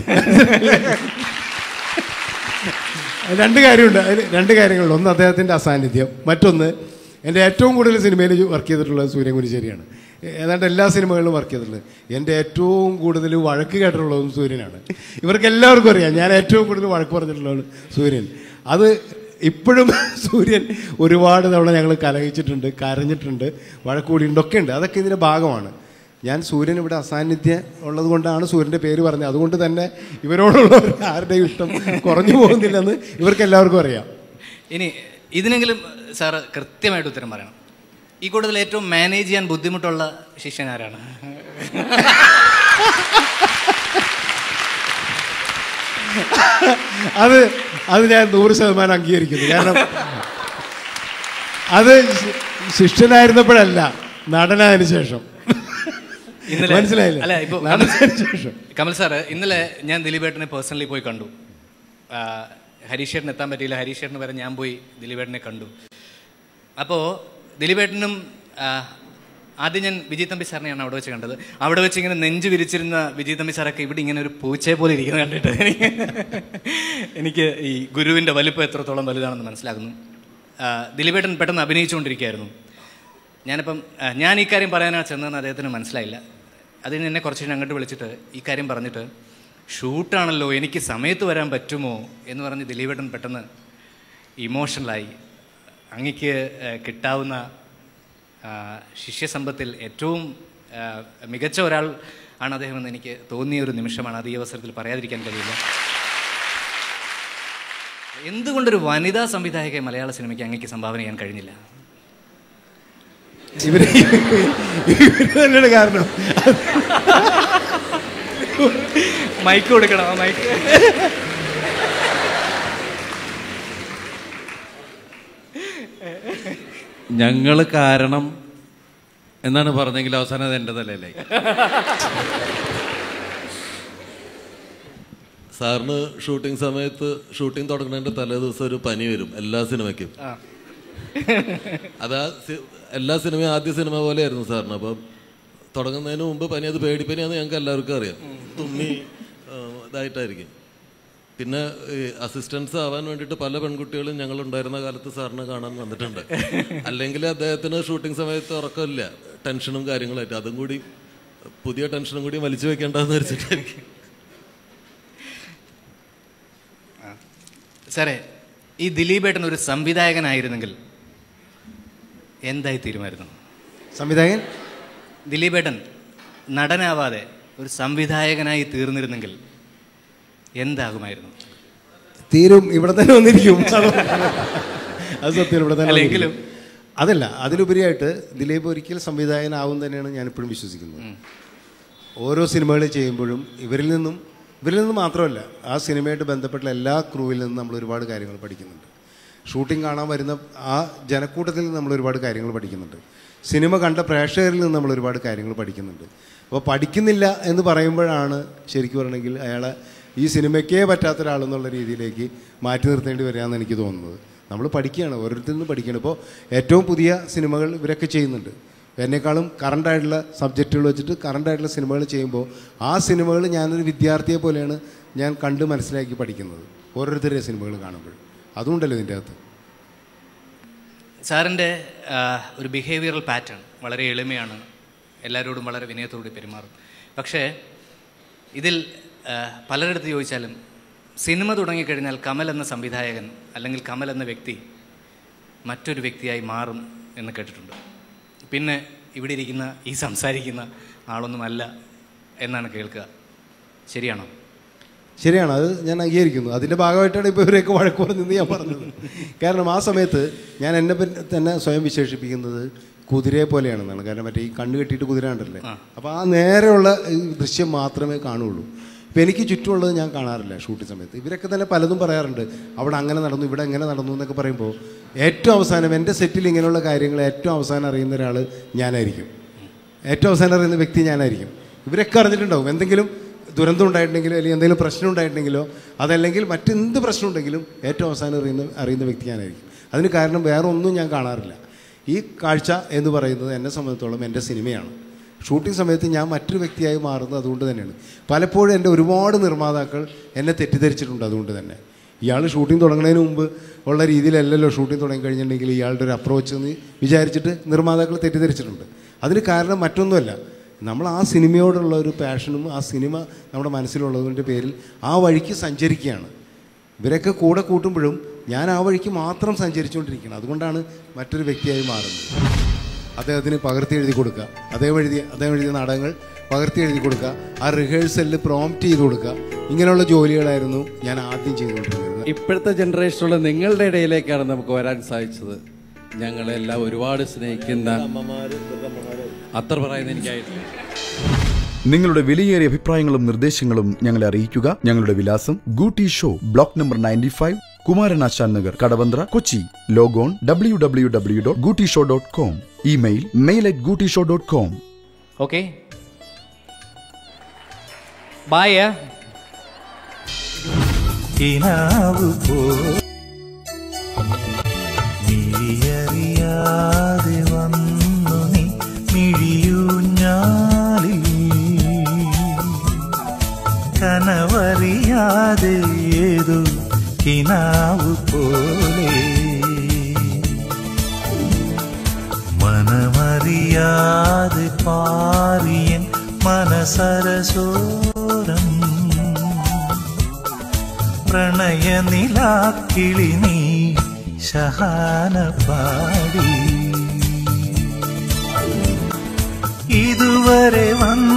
Speaker 8: രണ്ട് കാര്യമുണ്ട്, അതിന് രണ്ട് കാര്യങ്ങളുണ്ട്. ഒന്ന് അദ്ദേഹത്തിൻ്റെ അസാന്നിധ്യം, മറ്റൊന്ന് എൻ്റെ ഏറ്റവും കൂടുതൽ സിനിമയിൽ വർക്ക് ചെയ്തിട്ടുള്ളത് സൂര്യൻ കുരിശ്ശേരിയാണ്. ഏതാണ്ട് എല്ലാ സിനിമകളിലും വർക്ക് ചെയ്തിട്ടുള്ളത്. എൻ്റെ ഏറ്റവും കൂടുതൽ വഴക്ക് കേട്ടിട്ടുള്ളതും സൂര്യനാണ്. ഇവർക്ക് എല്ലാവർക്കും അറിയാം ഞാൻ ഏറ്റവും കൂടുതൽ വഴക്ക് പറഞ്ഞിട്ടുള്ളത് സൂര്യൻ. അത് ഇപ്പോഴും സൂര്യൻ ഒരുപാട് തവണ ഞങ്ങൾ കലഹിച്ചിട്ടുണ്ട്, കരഞ്ഞിട്ടുണ്ട്, വഴക്ക് കൂടിയിട്ടുണ്ട്, ഒക്കെ ഉണ്ട്. അതൊക്കെ ഇതിൻ്റെ ഭാഗമാണ്. ഞാൻ സൂര്യൻ ഇവിടെ അസാന്നിധ്യം ഉള്ളത് കൊണ്ടാണ് സൂര്യൻ്റെ പേര് പറഞ്ഞത്. അതുകൊണ്ട് തന്നെ ഇവരോടുള്ള ആരുടെയും ഇഷ്ടം കുറഞ്ഞു പോകുന്നില്ലെന്ന് ഇവർക്ക് എല്ലാവർക്കും അറിയാം.
Speaker 2: ഇനി ഇതിനെങ്കിലും സാറ് കൃത്യമായിട്ട് ഉത്തരം പറയണം. ഈ കൂടുതൽ ഏറ്റവും മാനേജ് ചെയ്യാൻ ബുദ്ധിമുട്ടുള്ള ശിഷ്യൻ ആരാണ്?
Speaker 8: അത് ഞാൻ 100% അംഗീകരിക്കുന്നു. കാരണം അത് ശിഷ്യനായിരുന്നപ്പോഴല്ല, നടനായതിനു ശേഷം. മനസ്സിലായില്ലേ?
Speaker 2: അല്ല, ഇപ്പോൾ കമൽ സാറ്, ഇന്നലെ ഞാൻ ദിലീപേട്ടനെ പേഴ്സണലി പോയി കണ്ടു. ഹരീഷേട്ടന് എത്താൻ പറ്റിയില്ല, ഹരീഷേട്ടന് വരെ ഞാൻ പോയി ദിലീപേട്ടനെ കണ്ടു. അപ്പോൾ ദിലീപേട്ടനും ആദ്യം ഞാൻ വിജയ് തമ്പി സാറിനെയാണ് അവിടെ വെച്ച് കണ്ടത്. അവിടെ വെച്ച് ഇങ്ങനെ നെഞ്ച് വിരിച്ചിരുന്ന വിജയ് തമ്പി സാറൊക്കെ ഇവിടെ ഇങ്ങനെ ഒരു പൂച്ചയെ പോലെ ഇരിക്കുന്നത് കണ്ടിട്ട് എനിക്ക് ഈ ഗുരുവിൻ്റെ വലുപ്പം എത്രത്തോളം വലുതാണെന്ന് മനസ്സിലാക്കുന്നു. ദിലീപേട്ടൻ പെട്ടെന്ന് അഭിനയിച്ചുകൊണ്ടിരിക്കുകയായിരുന്നു. ഞാൻ ഈ കാര്യം പറയാനാണ് ചെന്നതെന്ന് അദ്ദേഹത്തിന് മനസ്സിലായില്ല. അതിന് എന്നെ കുറച്ച് അങ്ങോട്ട് വിളിച്ചിട്ട് ഈ കാര്യം പറഞ്ഞിട്ട്, ഷൂട്ടാണല്ലോ, എനിക്ക് സമയത്ത് വരാൻ പറ്റുമോ എന്ന് പറഞ്ഞ് ദിലീപേട്ടൻ പെട്ടെന്ന് ഇമോഷണലായി. അങ്ങക്ക് കിട്ടാവുന്ന ശിഷ്യസമ്പത്തിൽ ഏറ്റവും മികച്ച ഒരാൾ ആണ് അദ്ദേഹം എന്ന് എനിക്ക് തോന്നിയ ഒരു നിമിഷമാണ്. അത് ഈ അവസരത്തിൽ പറയാതിരിക്കാൻ കഴിയില്ല. എന്തുകൊണ്ടൊരു വനിതാ സംവിധായകയെ മലയാള സിനിമയ്ക്ക് അങ്ങക്ക് സംഭാവന ചെയ്യാൻ കഴിഞ്ഞില്ല?
Speaker 8: ഇവര് തന്നെയാണ് കാരണം.
Speaker 2: മൈക്ക് കൊടുക്കണം, മൈക്ക്.
Speaker 12: ഞങ്ങൾ കാരണം എന്നാണ് പറഞ്ഞെങ്കിൽ അവസാനം അത് എൻ്റെ തലയിലായി.
Speaker 13: സാറിന് ഷൂട്ടിംഗ് സമയത്ത് ഷൂട്ടിംഗ് തുടങ്ങുന്നതിൻ്റെ തലേ ദിവസം ഒരു പനി വരും എല്ലാ സിനിമയ്ക്കും. അത് എല്ലാ സിനിമയും ആദ്യ സിനിമ പോലെയായിരുന്നു സാറിന്. അപ്പം തുടങ്ങുന്നതിന് മുമ്പ് പനി അത് പേടിപ്പനിയാണെന്ന് ഞങ്ങൾക്ക് എല്ലാവർക്കും അറിയാം. തുമ്മി ഇതായിട്ടായിരിക്കും. പിന്നെ അസിസ്റ്റൻസ് ആവാൻ വേണ്ടിയിട്ട് പല പെൺകുട്ടികളും ഞങ്ങളുണ്ടായിരുന്ന കാലത്ത് സാറിനെ കാണാൻ വന്നിട്ടുണ്ട്. അല്ലെങ്കിൽ അദ്ദേഹത്തിന് ഷൂട്ടിംഗ് സമയത്ത് ഉറക്കമില്ല, ടെൻഷനും കാര്യങ്ങളായിട്ട്. അതും കൂടി പുതിയ ടെൻഷനും കൂടി വലിച്ചു വെക്കേണ്ടതെന്ന് വെച്ചിട്ടായിരിക്കും.
Speaker 2: സാറേ, ഈ ദിലീപേട്ടൻ ഒരു സംവിധായകനായിരുന്നെങ്കിൽ എന്തായി തീരുമായിരുന്നു?
Speaker 8: സംവിധായകൻ
Speaker 2: ദിലീപേട്ടൻ നടനാവാതെ ഒരു സംവിധായകനായി തീർന്നിരുന്നെങ്കിൽ എന്താകുമായിരുന്നു?
Speaker 8: തീരും, ഇവിടെ തന്നെ വന്നിരിക്കും. അത് സത്യം, ഇവിടെ തന്നെ
Speaker 2: അല്ലെങ്കിലും
Speaker 8: അതല്ല, അതിലുപരിയായിട്ട് ദിലീപ് ഒരിക്കൽ സംവിധായകനാവും തന്നെയാണ് ഞാനിപ്പോഴും വിശ്വസിക്കുന്നത്. ഓരോ സിനിമകൾ ചെയ്യുമ്പോഴും ഇവരിൽ നിന്നും മാത്രമല്ല, ആ സിനിമയായിട്ട് ബന്ധപ്പെട്ട എല്ലാ ക്രൂവിൽ നിന്നും നമ്മൾ ഒരുപാട് കാര്യങ്ങൾ പഠിക്കുന്നുണ്ട്. ഷൂട്ടിംഗ് കാണാൻ വരുന്ന ആ ജനക്കൂട്ടത്തിൽ നിന്ന് നമ്മൾ ഒരുപാട് കാര്യങ്ങൾ പഠിക്കുന്നുണ്ട്. സിനിമ കണ്ട പ്രേക്ഷകരിൽ നിന്ന് നമ്മൾ ഒരുപാട് കാര്യങ്ങൾ പഠിക്കുന്നുണ്ട്. അപ്പോൾ പഠിക്കുന്നില്ല എന്ന് പറയുമ്പോഴാണ് ശരിക്കും പറയണമെങ്കിൽ അയാളെ ഈ സിനിമയ്ക്കേ പറ്റാത്ത ഒരാളെന്നുള്ള രീതിയിലേക്ക് മാറ്റി നിർത്തേണ്ടി വരികയെന്ന് എനിക്ക് തോന്നുന്നത്. നമ്മൾ പഠിക്കുകയാണ്, ഓരോരുത്തരിൽ നിന്ന് പഠിക്കുകയാണ്. ഇപ്പോൾ ഏറ്റവും പുതിയ സിനിമകൾ ഇവരൊക്കെ ചെയ്യുന്നുണ്ട്. എന്നെക്കാളും കറണ്ടായിട്ടുള്ള സബ്ജക്റ്റുകൾ വെച്ചിട്ട് കറണ്ടായിട്ടുള്ള സിനിമകൾ ചെയ്യുമ്പോൾ ആ സിനിമകൾ ഞാനൊരു വിദ്യാർത്ഥിയെ പോലെയാണ് ഞാൻ കണ്ട് മനസ്സിലാക്കി പഠിക്കുന്നത് ഓരോരുത്തരുടെ സിനിമകൾ കാണുമ്പോൾ. അതുകൊണ്ടല്ലോ ഇതിൻ്റെ അകത്ത്.
Speaker 2: സാറിൻ്റെ ഒരു ബിഹേവിയറൽ പാറ്റേൺ വളരെ എളിമയാണ്, എല്ലാവരോടും വളരെ വിനയത്തോടെ പെരുമാറും. പക്ഷേ ഇതിൽ പലരിടത്ത് ചോദിച്ചാലും സിനിമ തുടങ്ങിക്കഴിഞ്ഞാൽ കമൽ എന്ന സംവിധായകൻ അല്ലെങ്കിൽ കമൽ എന്ന വ്യക്തി മറ്റൊരു വ്യക്തിയായി മാറും എന്ന് കേട്ടിട്ടുണ്ട്. പിന്നെ ഇവിടെ ഇരിക്കുന്ന ഈ സംസാരിക്കുന്ന ആളൊന്നുമല്ല എന്നാണ് കേൾക്കുക. ശരിയാണോ?
Speaker 8: ശരിയാണ്, അത് ഞാൻ അംഗീകരിക്കുന്നു. അതിൻ്റെ ഭാഗമായിട്ടാണ് ഇപ്പോൾ ഇവരെയൊക്കെ വഴക്ക് പറഞ്ഞെന്ന് ഞാൻ പറഞ്ഞത്. കാരണം ആ സമയത്ത് ഞാൻ എന്നെ തന്നെ സ്വയം വിശേഷിപ്പിക്കുന്നത് കുതിരയെ പോലെയാണെന്നാണ്. കാരണം മറ്റേ ഈ കണ്ണ് കെട്ടിയിട്ട് കുതിര ഉണ്ടല്ലേ, അപ്പോൾ ആ നേരെയുള്ള ദൃശ്യം മാത്രമേ കാണുള്ളൂ. ഇപ്പം എനിക്ക് ചുറ്റുമുള്ളത് ഞാൻ കാണാറില്ല ഷൂട്ടിംഗ് സമയത്ത്. ഇവരൊക്കെ തന്നെ പലതും പറയാറുണ്ട്, അവിടെ അങ്ങനെ നടന്നു, ഇവിടെ എങ്ങനെ നടന്നു എന്നൊക്കെ പറയുമ്പോൾ ഏറ്റവും അവസാനം എൻ്റെ സെറ്റിൽ ഇങ്ങനെയുള്ള കാര്യങ്ങൾ ഏറ്റവും അവസാനം അറിയുന്ന ഒരാൾ ഞാനായിരിക്കും. ഏറ്റവും അവസാനം അറിയുന്ന വ്യക്തി ഞാനായിരിക്കും. ഇവരൊക്കെ അറിഞ്ഞിട്ടുണ്ടാവും എന്തെങ്കിലും ദുരന്തം ഉണ്ടായിട്ടുണ്ടെങ്കിലോ അല്ലെങ്കിൽ എന്തെങ്കിലും പ്രശ്നം ഉണ്ടായിട്ടുണ്ടെങ്കിലോ അതല്ലെങ്കിൽ മറ്റെന്ത് പ്രശ്നം ഉണ്ടെങ്കിലും ഏറ്റവും അവസാനം അറിയുന്ന വ്യക്തി ഞാനായിരിക്കും. അതിന് കാരണം വേറെ ഒന്നും ഞാൻ കാണാറില്ല. ഈ കാഴ്ച എന്ന് പറയുന്നത് എന്നെ സംബന്ധിച്ചിടത്തോളം എൻ്റെ സിനിമയാണ്. ഷൂട്ടിംഗ് സമയത്ത് ഞാൻ മറ്റൊരു വ്യക്തിയായി മാറുന്നത് അതുകൊണ്ട് തന്നെയാണ്. പലപ്പോഴും എൻ്റെ ഒരുപാട് നിർമ്മാതാക്കൾ എന്നെ തെറ്റിദ്ധരിച്ചിട്ടുണ്ട്. അതുകൊണ്ട് തന്നെ ഇയാൾ ഷൂട്ടിംഗ് തുടങ്ങുന്നതിന് മുമ്പ് ഉള്ള രീതിയിലല്ലല്ലോ ഷൂട്ടിംഗ് തുടങ്ങി കഴിഞ്ഞിട്ടുണ്ടെങ്കിൽ ഇയാളുടെ ഒരു അപ്രോച്ച് എന്ന് വിചാരിച്ചിട്ട് നിർമ്മാതാക്കൾ തെറ്റിദ്ധരിച്ചിട്ടുണ്ട്. അതിന് കാരണം മറ്റൊന്നുമല്ല, നമ്മൾ ആ സിനിമയോടുള്ള ഒരു പാഷനും ആ സിനിമ നമ്മുടെ മനസ്സിലുള്ളതിൻ്റെ പേരിൽ ആ വഴിക്ക് സഞ്ചരിക്കുകയാണ്. ഇവരൊക്കെ കൂടെ കൂട്ടുമ്പോഴും ഞാൻ ആ വഴിക്ക് മാത്രം സഞ്ചരിച്ചുകൊണ്ടിരിക്കുകയാണ്. അതുകൊണ്ടാണ് മറ്റൊരു വ്യക്തിയായി മാറുന്നത്. അദ്ദേഹത്തിന് പകർത്തി എഴുതി കൊടുക്കുക, അദ്ദേഹം എഴുതിയ നാടകങ്ങൾ പകർത്തി എഴുതി കൊടുക്കുക, ആ റിഹേഴ്സലിൽ പ്രോംപ്റ്റ് ചെയ്ത് കൊടുക്കുക, ഇങ്ങനെയുള്ള ജോലികളായിരുന്നു ഞാൻ ആദ്യം ചെയ്തുകൊണ്ടിരുന്നത്.
Speaker 12: ഇപ്പോഴത്തെ ജനറേഷനുള്ള നിങ്ങളുടെ ഇടയിലേക്കാണ് നമുക്ക് വരാൻ സാധിച്ചത്. ഞങ്ങളെല്ലാം ഒരുപാട് സ്നേഹിക്കുന്ന അത്ര പറയുന്ന എനിക്കായിട്ടില്ല.
Speaker 1: നിങ്ങളുടെ വിലയേറിയ അഭിപ്രായങ്ങളും നിർദ്ദേശങ്ങളും ഞങ്ങളെ അറിയിക്കുക. ഞങ്ങളുടെ വിലാസം Gooty show, block number 95, Kumaranasan Nagar, Kadavanthra, Kochi. Logon www.gootishow.com. Email mail@gootishow.com.
Speaker 2: Okay, bye.
Speaker 14: മിഴിയറിയാതെ വന്നു നീ മിഴിയൂഞ്ഞാലിൽ, കനവറിയാതെ ഏതോ കിനാവു പോലെ, മനമറിയാതെ പാറിയൻ മനസരസോരം, പ്രണയനിലാക്കിളി നീ ശഹാന പാടി, ഇതുവരെ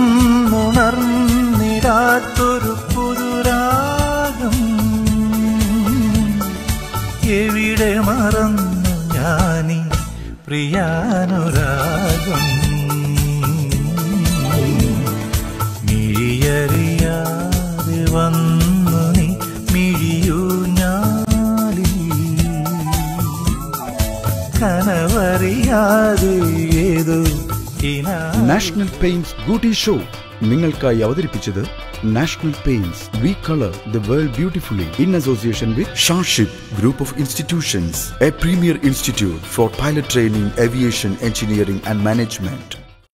Speaker 14: വന്നുണർന്നിടാത്തൊരു പുതുരാഗം, എവിടെ മറന്നു ഞാനീ പ്രിയാനുരാഗം, മിഴിയറിയാതെ വന്നു നീ മിഴിയൂഞ്ഞാലിൽ, കനവറിയാതെ ഏതോ
Speaker 1: നാഷണൽ പെയിന്റ്സ് ഗൂട്ടി ഷോ നിങ്ങൾക്കായി അവതരിപ്പിച്ചത് national paints. We colour the world beautifully in association with ഷാർഷിപ്പ് group of institutions, a premier institute for pilot training, aviation engineering and management.